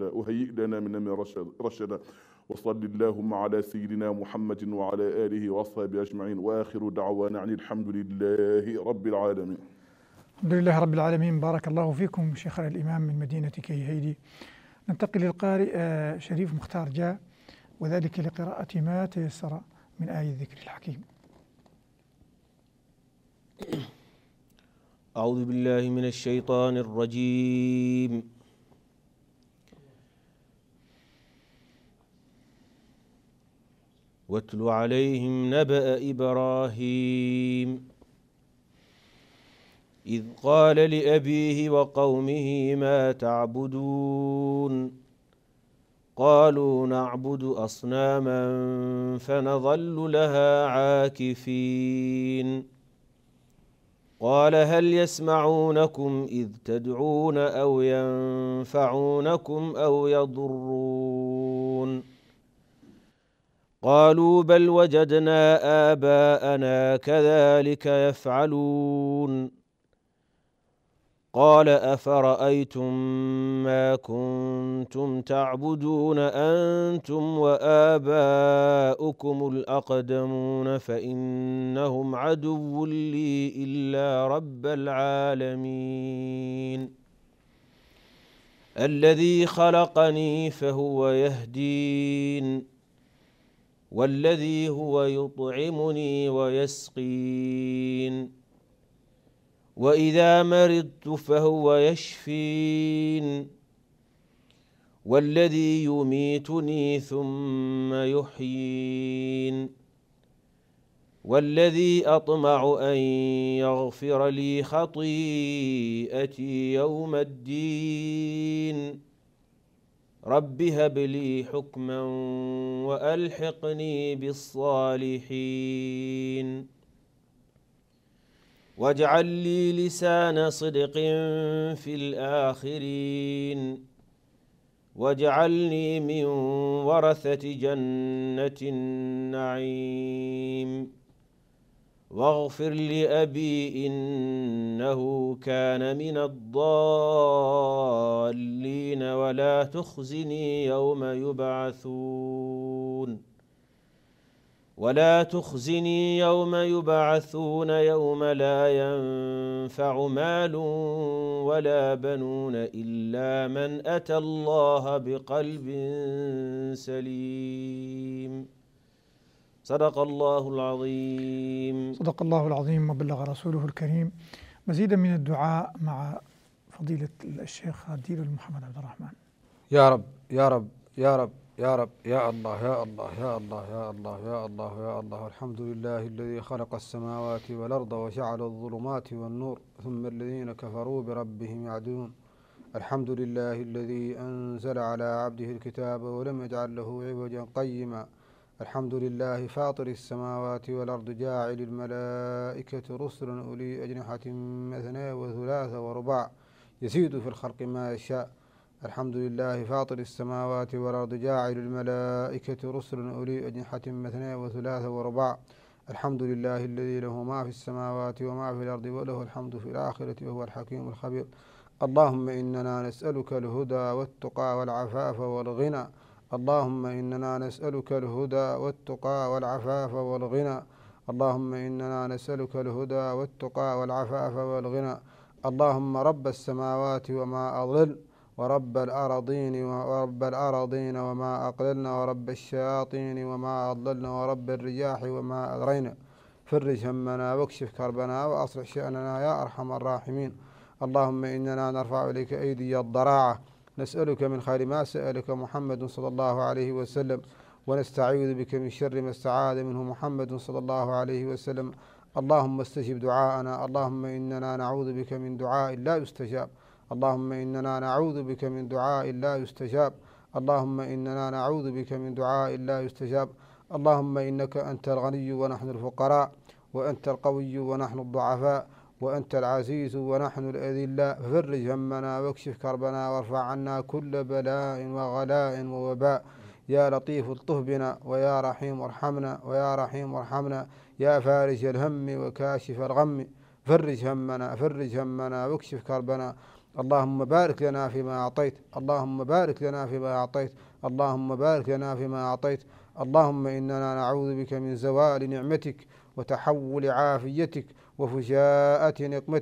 رشدا وصل اللهم على سيدنا محمد وعلى آله وأصحابه أجمعين وآخر دعوانا عن الحمد لله رب العالمين. الحمد لله رب العالمين. بارك الله فيكم شيخنا الإمام من مدينة كيهيدي. ننتقل للقارئ شريف مختار جاء، وذلك لقراءة ما تيسر من آية الذكر الحكيم. أعوذ بالله من الشيطان الرجيم. واتل عليهم نبأ إبراهيم إذ قال لأبيه وقومه ما تعبدون قالوا نعبد أصناما فنظل لها عاكفين قال هل يسمعونكم إذ تدعون أو ينفعونكم أو يضرون قالوا بل وجدنا آباءنا كذلك يفعلون قال أفرأيتم ما كنتم تعبدون أنتم وآباؤكم الأقدمون فإنهم عدو لي إلا رب العالمين الذي خلقني فهو يهدين والذي هو يطعمني ويسقين وإذا مرضت فهو يشفين والذي يميتني ثم يحيين والذي أطمع أن يغفر لي خطيئتي يوم الدين رب هب لي حكما وألحقني بالصالحين واجعل لي لسان صدق في الآخرين واجعلني من ورثة جنة النعيم واغفر لأبي إنه كان من الضالين ولا تخزني يوم يبعثون يوم لا ينفع مال ولا بنون إلا من أتى الله بقلب سليم. صدق الله العظيم. صدق الله العظيم وبلغ رسوله الكريم. مزيدا من الدعاء مع فضيلة الشيخ عديل محمد عبد الرحمن. يا رب يا رب يا رب يا رب يا الله يا الله يا الله يا الله يا الله يا الله. الحمد لله الذي خلق السماوات والأرض وجعل الظلمات والنور ثم الذين كفروا بربهم يعدلون. الحمد لله الذي أنزل على عبده الكتاب ولم يجعل له عوجا قيما. الحمد لله فاطر السماوات والأرض جاعل الملائكة رسلا أولي أجنحة مثنى وثلاث ورباع يزيد في الخلق ما يشاء. الحمد لله فاطر السماوات والأرض جاعل الملائكة رسلا أولي أجنحة مثنى وثلاث ورباع. الحمد لله الذي له ما في السماوات وما في الأرض وله الحمد في الآخرة وهو الحكيم الخبير. اللهم إننا نسألك الهدى والتقى والعفاف والغنى. اللهم إننا نسألك الهدى والتقى والعفاف والغنى. اللهم إننا نسألك الهدى والتقى والعفاف والغنى. اللهم رب السماوات وما أضلل ورب الأراضين وما أقللنا ورب الشياطين وما أضللنا ورب الرياح وما أغرينا. فرج همنا واكشف كربنا وأصلح شأننا يا أرحم الراحمين. اللهم إننا نرفع إليك أيدي الضراعة نسألك من خير ما سألك محمد صلى الله عليه وسلم ونستعيذ بك من شر ما استعاذ منه محمد صلى الله عليه وسلم. اللهم استجب دعاءنا. اللهم إننا نعوذ بك من دعاء لا يستجاب. اللهم إننا نعوذ بك من دعاء لا يستجاب. اللهم إننا نعوذ بك من دعاء لا يستجاب. اللهم إنك أنت الغني ونحن الفقراء وأنت القوي ونحن الضعفاء وأنت العزيز ونحن الأذلاء. فرج همنا واكشف كربنا وارفع عنا كل بلاء وغلاء ووباء. يا لطيف الطف بنا ويا رحيم ارحمنا ويا رحيم ارحمنا. يا فارج الهم وكاشف الغم فرج همنا واكشف كربنا. اللهم بارك لنا فيما أعطيت. اللهم بارك لنا فيما أعطيت. اللهم بارك لنا فيما أعطيت. اللهم إننا نعوذ بك من زوال نعمتك وتحول عافيتك وفجاءة نقمتك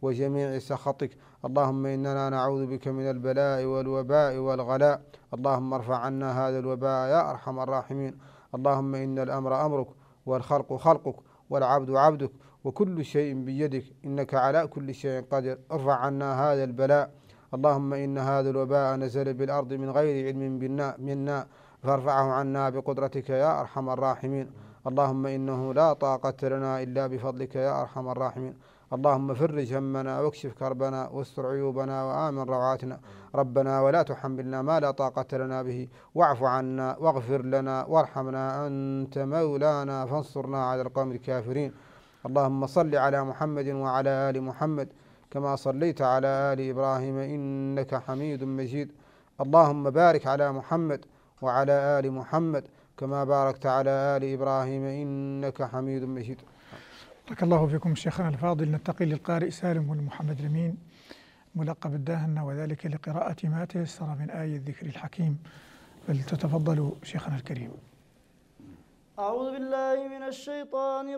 وجميع سخطك. اللهم إننا نعوذ بك من البلاء والوباء والغلاء. اللهم ارفع عنا هذا الوباء يا أرحم الراحمين. اللهم إن الأمر أمرك والخلق خلقك والعبد عبدك وكل شيء بيدك، إنك على كل شيء قدير. ارفع عنا هذا البلاء. اللهم إن هذا الوباء نزل بالأرض من غير علم منا فارفعه عنا بقدرتك يا أرحم الراحمين. اللهم إنه لا طاقة لنا إلا بفضلك يا أرحم الراحمين. اللهم فرج همنا واكشف كربنا واستر عيوبنا وآمن روعاتنا. ربنا ولا تحملنا ما لا طاقة لنا به، واعف عنا واغفر لنا وارحمنا، أنت مولانا فانصرنا على القوم الكافرين. اللهم صل على محمد وعلى آل محمد كما صليت على آل إبراهيم إنك حميد مجيد. اللهم بارك على محمد وعلى آل محمد كما باركت على آل إبراهيم إنك حميد مجيد. بارك الله فيكم شيخنا الفاضل. ننتقل للقارئ سالم بن محمد الأمين ملقب الداهن، وذلك لقراءة ما تيسر من آية الذكر الحكيم، فلتتفضلوا شيخنا الكريم. أعوذ بالله من الشيطان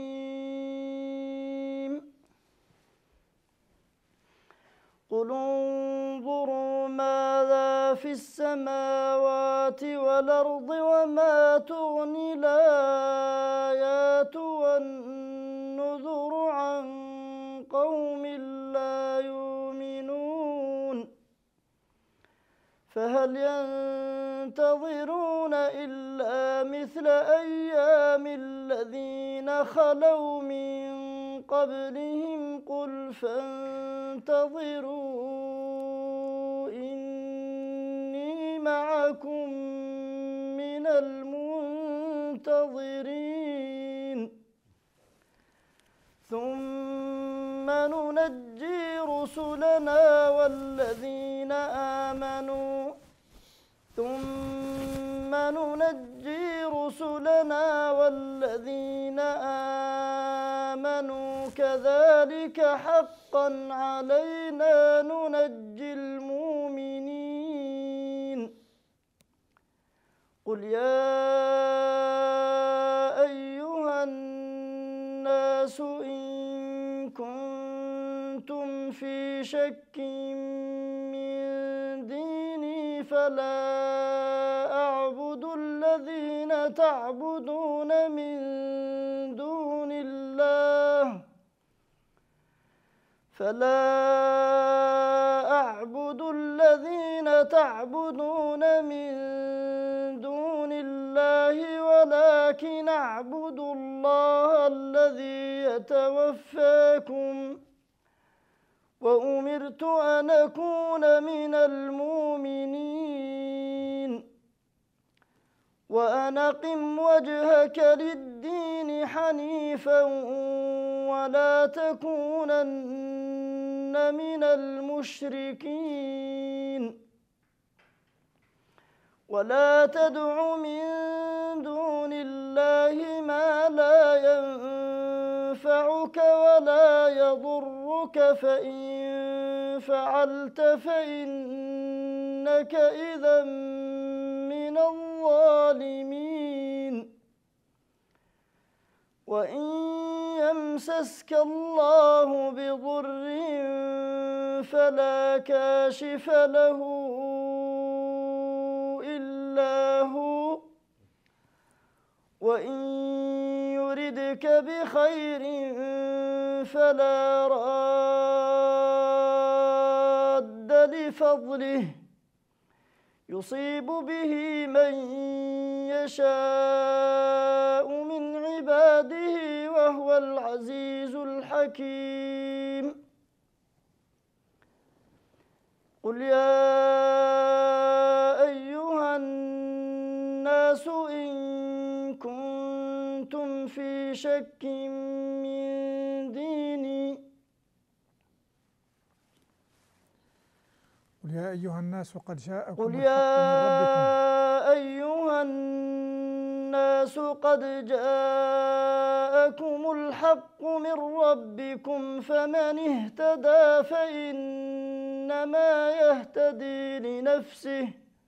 الرجيم. قل انظروا ماذا في السماوات والأرض وما تغني الآيات والنذر عن قوم لا يؤمنون. فهل ينتظرون إلا مثل أيام الذين خلوا من قبلهم؟ قل فانتظروا إني معكم من المنتظرين. ثم ننجي رسلنا والذين آمنوا كذلك حقا علينا ننجي المؤمنين. قل يا أيها الناس إن كنتم في شك من ديني فلا أعبد الذين تعبدون من دون الله ولكن أعبد الله الذي يتوفاكم، وأمرت أن أكون من المؤمنين. وأن أقم وجهك للدين حنيفا ولا تكونن من المشركين. ولا تدع من دون الله ما لا ينفعك ولا يضرك، فإن فعلت فإنك إذا من الظالمين. وإن يمسسك الله بضر فلا كاشف له إلا هو، وإن يردك بخير فلا راد لفضله، يصيب به من يشاء من عباده وهو العزيز الحكيم. قل يا أيها الناس إن كنتم في شك من ديني قل يا أيها الناس قد جاءكم قل الحق يا أيها الناس قد جاءكم الحق من ربكم، فمن اهتدى فإنما يهتدي لنفسه.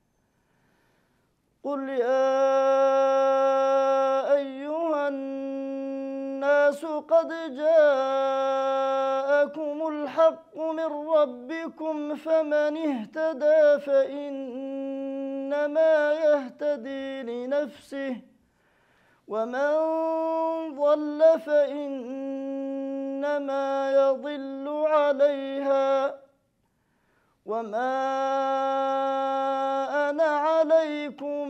قل يا أيها الناس قد جاءكم الحق فمن اهتدى فإنما يهتدي لنفسه ومن ضل فإنما يضل عليها وما أنا عليكم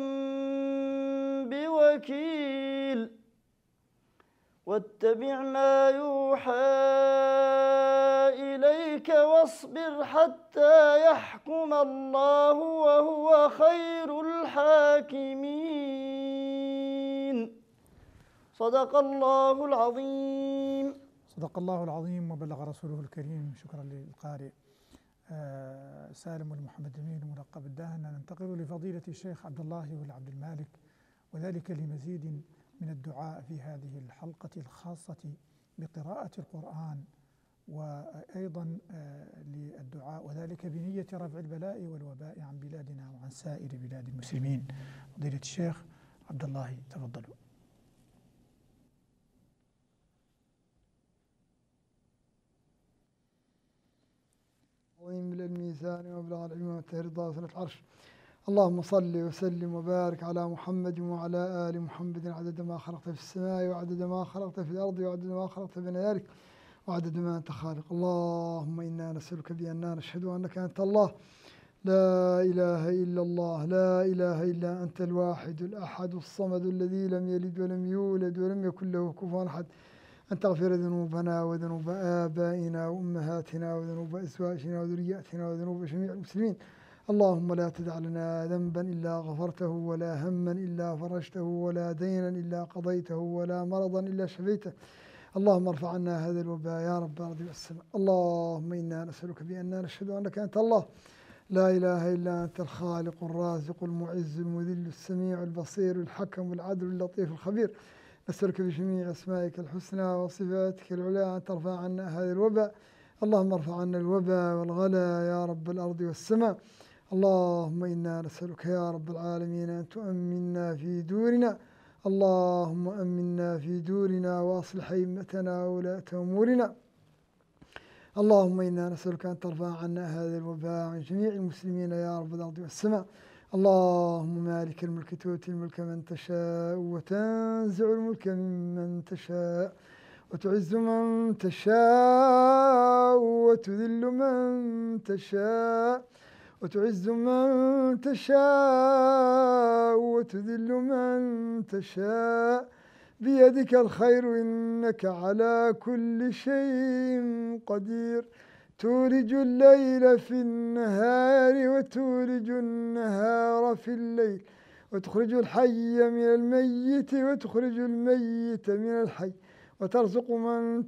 بوكيل واتبع ما يوحى إليك واصبر حتى يحكم الله وهو خير الحاكمين. صدق الله العظيم. صدق الله العظيم وبلغ رسوله الكريم. شكرا للقارئ سالم المحمد أمين ملقب الدهن. ننتقل لفضيلة الشيخ عبد الله بن عبد المالك، وذلك لمزيد من الدعاء في هذه الحلقة الخاصة بقراءة القرآن، وأيضا للدعاء وذلك بنية رفع البلاء والوباء عن بلادنا وعن سائر بلاد المسلمين. فضيلة الشيخ عبد الله تفضلوا. من الميزان وابلغ العلم والتهريض صنة العرش. اللهم صل وسلم وبارك على محمد وعلى آل محمد عدد ما خلقت في السماء وعدد ما خلقت في الأرض وعدد ما خلقت بين ذلك وعدد ما أنت خالق. اللهم إنا نسألك بأننا نشهد أنك أنت الله لا إله إلا الله، لا إله إلا أنت الواحد الأحد الصمد الذي لم يلد ولم يولد ولم يكن له كفوا أحد، أن تغفر ذنوبنا وذنوب آبائنا وأمهاتنا وذنوب أزواجنا وذرياتنا وذنوب جميع المسلمين. اللهم لا تدع لنا ذنبا إلا غفرته ولا هما إلا فرجته ولا دينا إلا قضيته ولا مرضا إلا شفيته. اللهم ارفع عنا هذا الوباء يا رب الأرض والسماء. اللهم إنا نسألك بأننا نشهد أنك أنت الله لا إله إلا أنت الخالق الرازق المعز المذل السميع البصير الحكم العدل اللطيف الخبير. نسألك بجميع أسمائك الحسنى وصفاتك العلى أن ترفع عنا هذا الوباء. اللهم ارفع عنا الوباء والغلا يا رب الأرض والسماء. اللهم إنا نسألك يا رب العالمين أن تؤمنا في دورنا. اللهم أمنا في دورنا وأصلح أئمتنا وولاة أمورنا. اللهم إنا نسألك أن ترفع عنا هذا الوباء عن جميع المسلمين يا رب الأرض والسماء. اللهم مالك الملك تؤتي الملك من تشاء وتنزع الملك ممن تشاء وتعز من تشاء وتذل من تشاء وتعز من تشاء وتذل من تشاء بيدك الخير إنك على كل شيء قدير. تولج الليل في النهار وتولج النهار في الليل وتخرج الحي من الميت وتخرج الميت من الحي وترزق من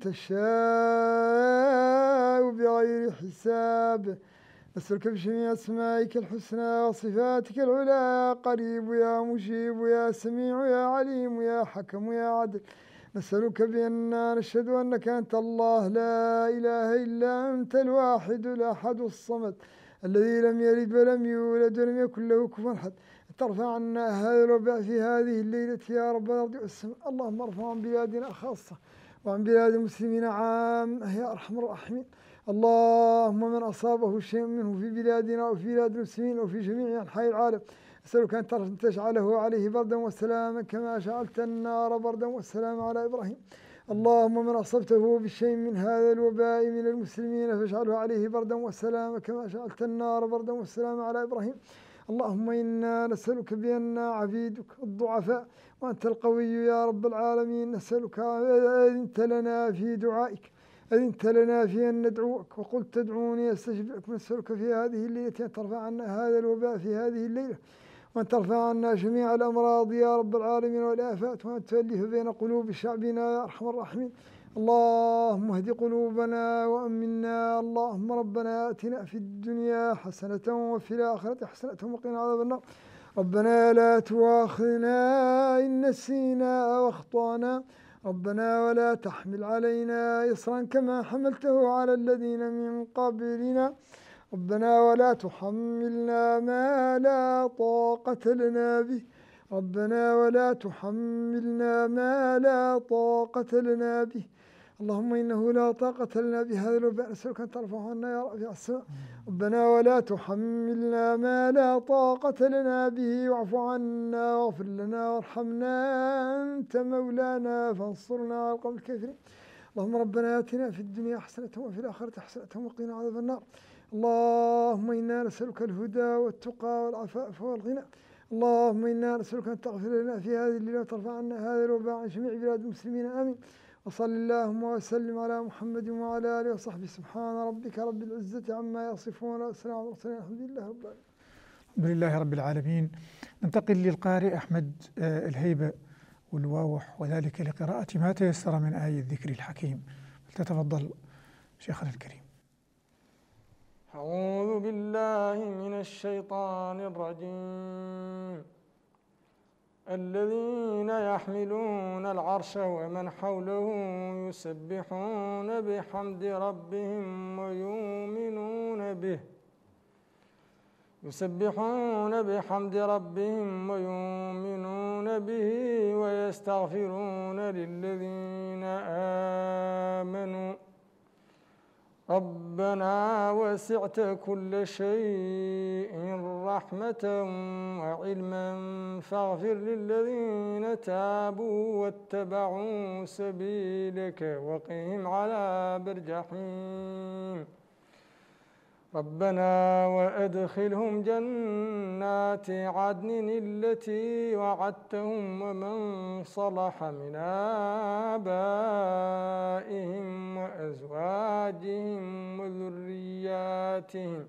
تشاء بغير حساب. نسألك بجميع أسمائك الحسنى وصفاتك العلى يا قريب يا مجيب يا سميع يا عليم يا حكم يا عدل. نسألك بأننا نشهد أنك أنت الله لا إله إلا أنت الواحد الأحد الصمد الذي لم يلد ولم يولد ولم يكن له كفوا أحد. ترفع عنا هذا الوباء في هذه الليلة يا رب الأرض والسماء. اللهم ارفع عن بلادنا خاصة وعن بلاد المسلمين عامة يا أرحم الراحمين. اللهم من أصابه شيء منه في بلادنا أو في بلاد المسلمين أو في جميع أنحاء العالم أسألك أن تجعله عليه بردا وسلاما كما جعلت النار بردا وسلاما على إبراهيم. اللهم من أصبته بشيء من هذا الوباء من المسلمين فاجعله عليه بردا وسلاما كما جعلت النار بردا وسلاما على إبراهيم. اللهم إنا نسألك بأننا عبيدك الضعفاء وأنت القوي يا رب العالمين. نسألك أذنت لنا في دعائك أذنت لنا في أن ندعوك وقلت تدعوني أستجب لكم. نسألك في هذه الليلة أن ترفع عنا هذا الوباء في هذه الليلة وأن ترفع عنا جميع الأمراض يا رب العالمين والآفات وأن تؤلف بين قلوب شعبنا يا أرحم الراحمين. اللهم اهد قلوبنا وأمنا. اللهم ربنا آتنا في الدنيا حسنة وفي الآخرة حسنة وقنا عذاب النار. ربنا لا تؤاخذنا إن نسينا وأخطأنا. ربنا ولا تحمل علينا إصرا كما حملته على الذين من قبلنا. ربنا ولا تحملنا ما لا طاقة لنا به. ربنا ولا تحملنا ما لا طاقة لنا به. اللهم إنه لا طاقة لنا بهذا الوباء، نسألك أن ترفعه عنا يا رفيع السماء. ربنا ولا تحملنا ما لا طاقة لنا به، واعف عنا واغفر لنا وارحمنا، أنت مولانا فانصرنا على القوم الكافرين. اللهم ربنا آتنا في الدنيا حسنة وفي الآخرة حسنة وقنا عذاب النار. اللهم إنا نسألك الهدى والتقى والعفاف والغنى. اللهم إنا نسألك أن تغفر لنا في هذه الليلة وترفع عنا هذا الوباء عن جميع بلاد المسلمين، آمين. وصل اللهم وسلم على محمد وعلى آله وصحبه. سبحان ربك رب العزة عما يصفون والسلام على المرسلين، الحمد لله رب العالمين. الحمد لله رب العالمين. ننتقل للقارئ أحمد الهيبة والواوح، وذلك لقراءة ما تيسر من آية الذكر الحكيم. فلتتفضل شيخنا الكريم. أعوذ بالله من الشيطان الرجيم. الذين يحملون العرش ومن حوله يسبحون بحمد ربهم ويؤمنون به ويستغفرون للذين آمنوا ربنا وسعت كل شيء رحمة وعلما فاغفر للذين تابوا واتبعوا سبيلك وقهم عذاب الجحيم. ربنا وأدخلهم جنات عدن التي وعدتهم ومن صلح من آبائهم وأزواجهم وذرياتهم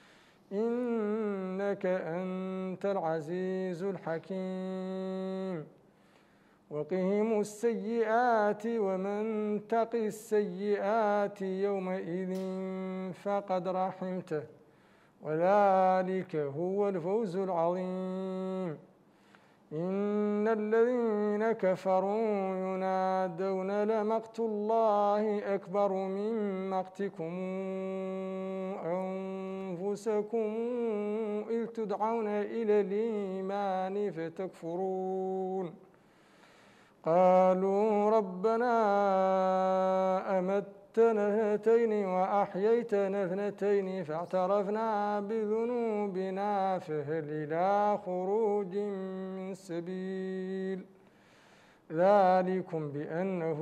إنك أنت العزيز الحكيم. وقهم السيئات ومن تق السيئات يومئذ فقد رحمته وذلك هو الفوز العظيم. إن الذين كفروا ينادون لمقت الله أكبر من مقتكم أنفسكم إذ تدعون إلى الإيمان فتكفرون. قالوا ربنا أمتنا اثنتين وأحييتنا اثنتين فاعترفنا بذنوبنا فهل إلى خروج من سبيل. ذلكم بأنه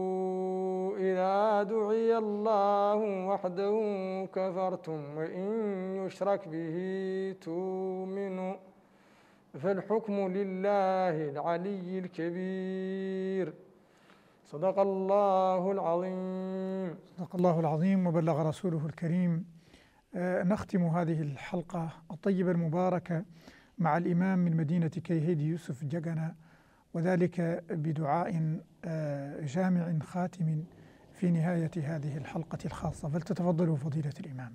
إذا دعي الله وحده كفرتم وإن يشرك به تؤمنوا فالحكم لله العلي الكبير. صدق الله العظيم. صدق الله العظيم وبلغ رسوله الكريم. نختم هذه الحلقة الطيبة المباركة مع الإمام من مدينة كيهيدي يوسف جقنا، وذلك بدعاء جامع خاتم في نهاية هذه الحلقة الخاصة، فلتتفضلوا فضيلة الإمام.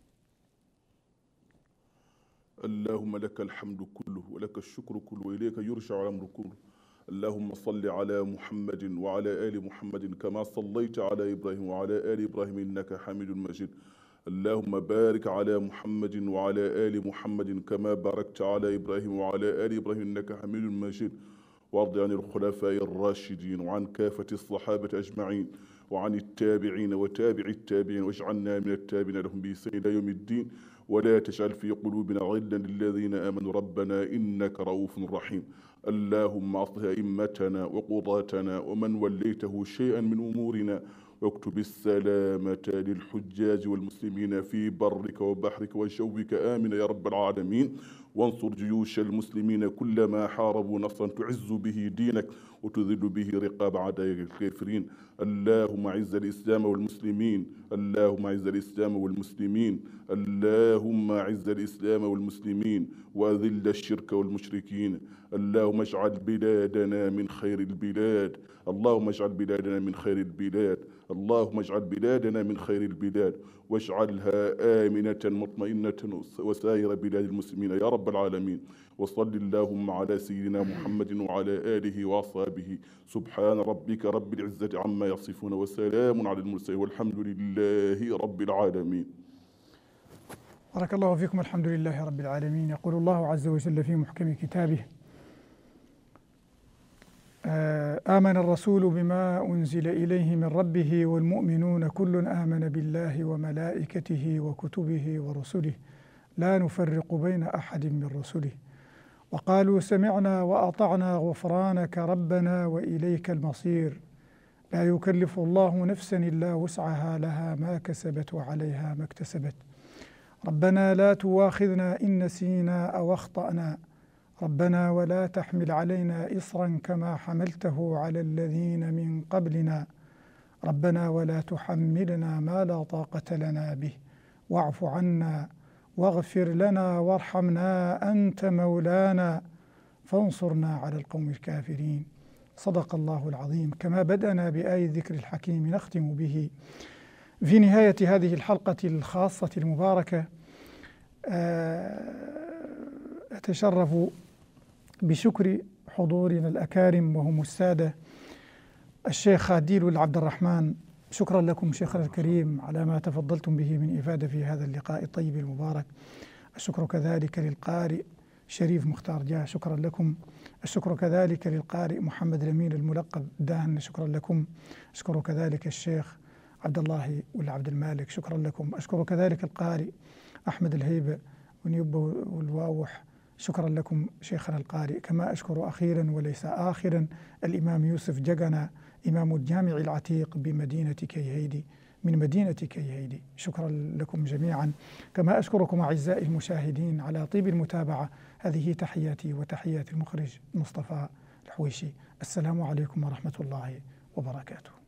اللهم لك الحمد كله ولك الشكر كله وإليك يرجع الأمر كله. اللهم صل على محمد وعلى آل محمد كما صليت على إبراهيم وعلى آل إبراهيم إنك حميد مجيد. اللهم بارك على محمد وعلى آل محمد كما باركت على إبراهيم وعلى آل إبراهيم إنك حميد مجيد. وارض عن الخلفاء الراشدين وعن كافة الصحابة أجمعين وعن التابعين وتابع التابعين، واجعلنا من التابعين لهم بإحسان إلى يوم الدين. ولا تجعل في قلوبنا غلا للذين آمنوا ربنا إنك رؤوف رحيم. اللهم أصلح أئمتنا وقضاتنا ومن وليته شيئا من أمورنا، واكتب السلامة للحجاج والمسلمين في برك وبحرك وجوك آمين يا رب العالمين. وانصر جيوش المسلمين كلما حاربوا نصرا تعز به دينك وتذل به رقاب أعدائك الكافرين. اللهم أعز الإسلام والمسلمين. اللهم أعز الإسلام والمسلمين. اللهم أعز الإسلام والمسلمين وأذل الشرك والمشركين. اللهم اجعل بلادنا من خير البلاد. اللهم اجعل بلادنا من خير البلاد. اللهم اجعل بلادنا من خير البلاد واجعلها آمنة مطمئنة وسائر بلاد المسلمين يا رب العالمين. وصل اللهم على سيدنا محمد وعلى آله وأصحابه. سبحان ربك رب العزة عما يصفون وسلام على المرسلين والحمد لله رب العالمين. بارك الله فيكم. الحمد لله رب العالمين. يقول الله عز وجل في محكم كتابه: آمن الرسول بما أنزل إليه من ربه والمؤمنون كل آمن بالله وملائكته وكتبه ورسله لا نفرق بين أحد من رسله وقالوا سمعنا وأطعنا غفرانك ربنا وإليك المصير لا يكلف الله نفسا إلا وسعها لها ما كسبت وعليها ما اكتسبت ربنا لا تواخذنا إن نسينا أو أخطأنا ربنا ولا تحمل علينا إصرا كما حملته على الذين من قبلنا ربنا ولا تحملنا ما لا طاقة لنا به واعف عنا واغفر لنا وارحمنا أنت مولانا فانصرنا على القوم الكافرين. صدق الله العظيم. كما بدأنا بآية ذكر الحكيم نختم به في نهاية هذه الحلقة الخاصة المباركة. أتشرف بشكر حضورنا الأكارم وهم السادة الشيخ عديل عبد الرحمن. شكرا لكم شيخنا الكريم على ما تفضلتم به من إفادة في هذا اللقاء الطيب المبارك. الشكر كذلك للقارئ شريف مختار جاه، شكرا لكم. الشكر كذلك للقارئ محمد الأمين الملقب دان، شكرا لكم. أشكر كذلك الشيخ عبد الله عبد المالك، شكرا لكم. أشكر كذلك القارئ أحمد الهيبة ونيوب والواوح، شكرا لكم شيخنا القارئ. كما أشكر أخيرا وليس آخرا الإمام يوسف جقنا إمام الجامع العتيق بمدينة كيهيدي من مدينة كيهيدي، شكرا لكم جميعا. كما أشكركم أعزائي المشاهدين على طيب المتابعة. هذه تحياتي وتحيات المخرج مصطفى الحويشي. السلام عليكم ورحمة الله وبركاته.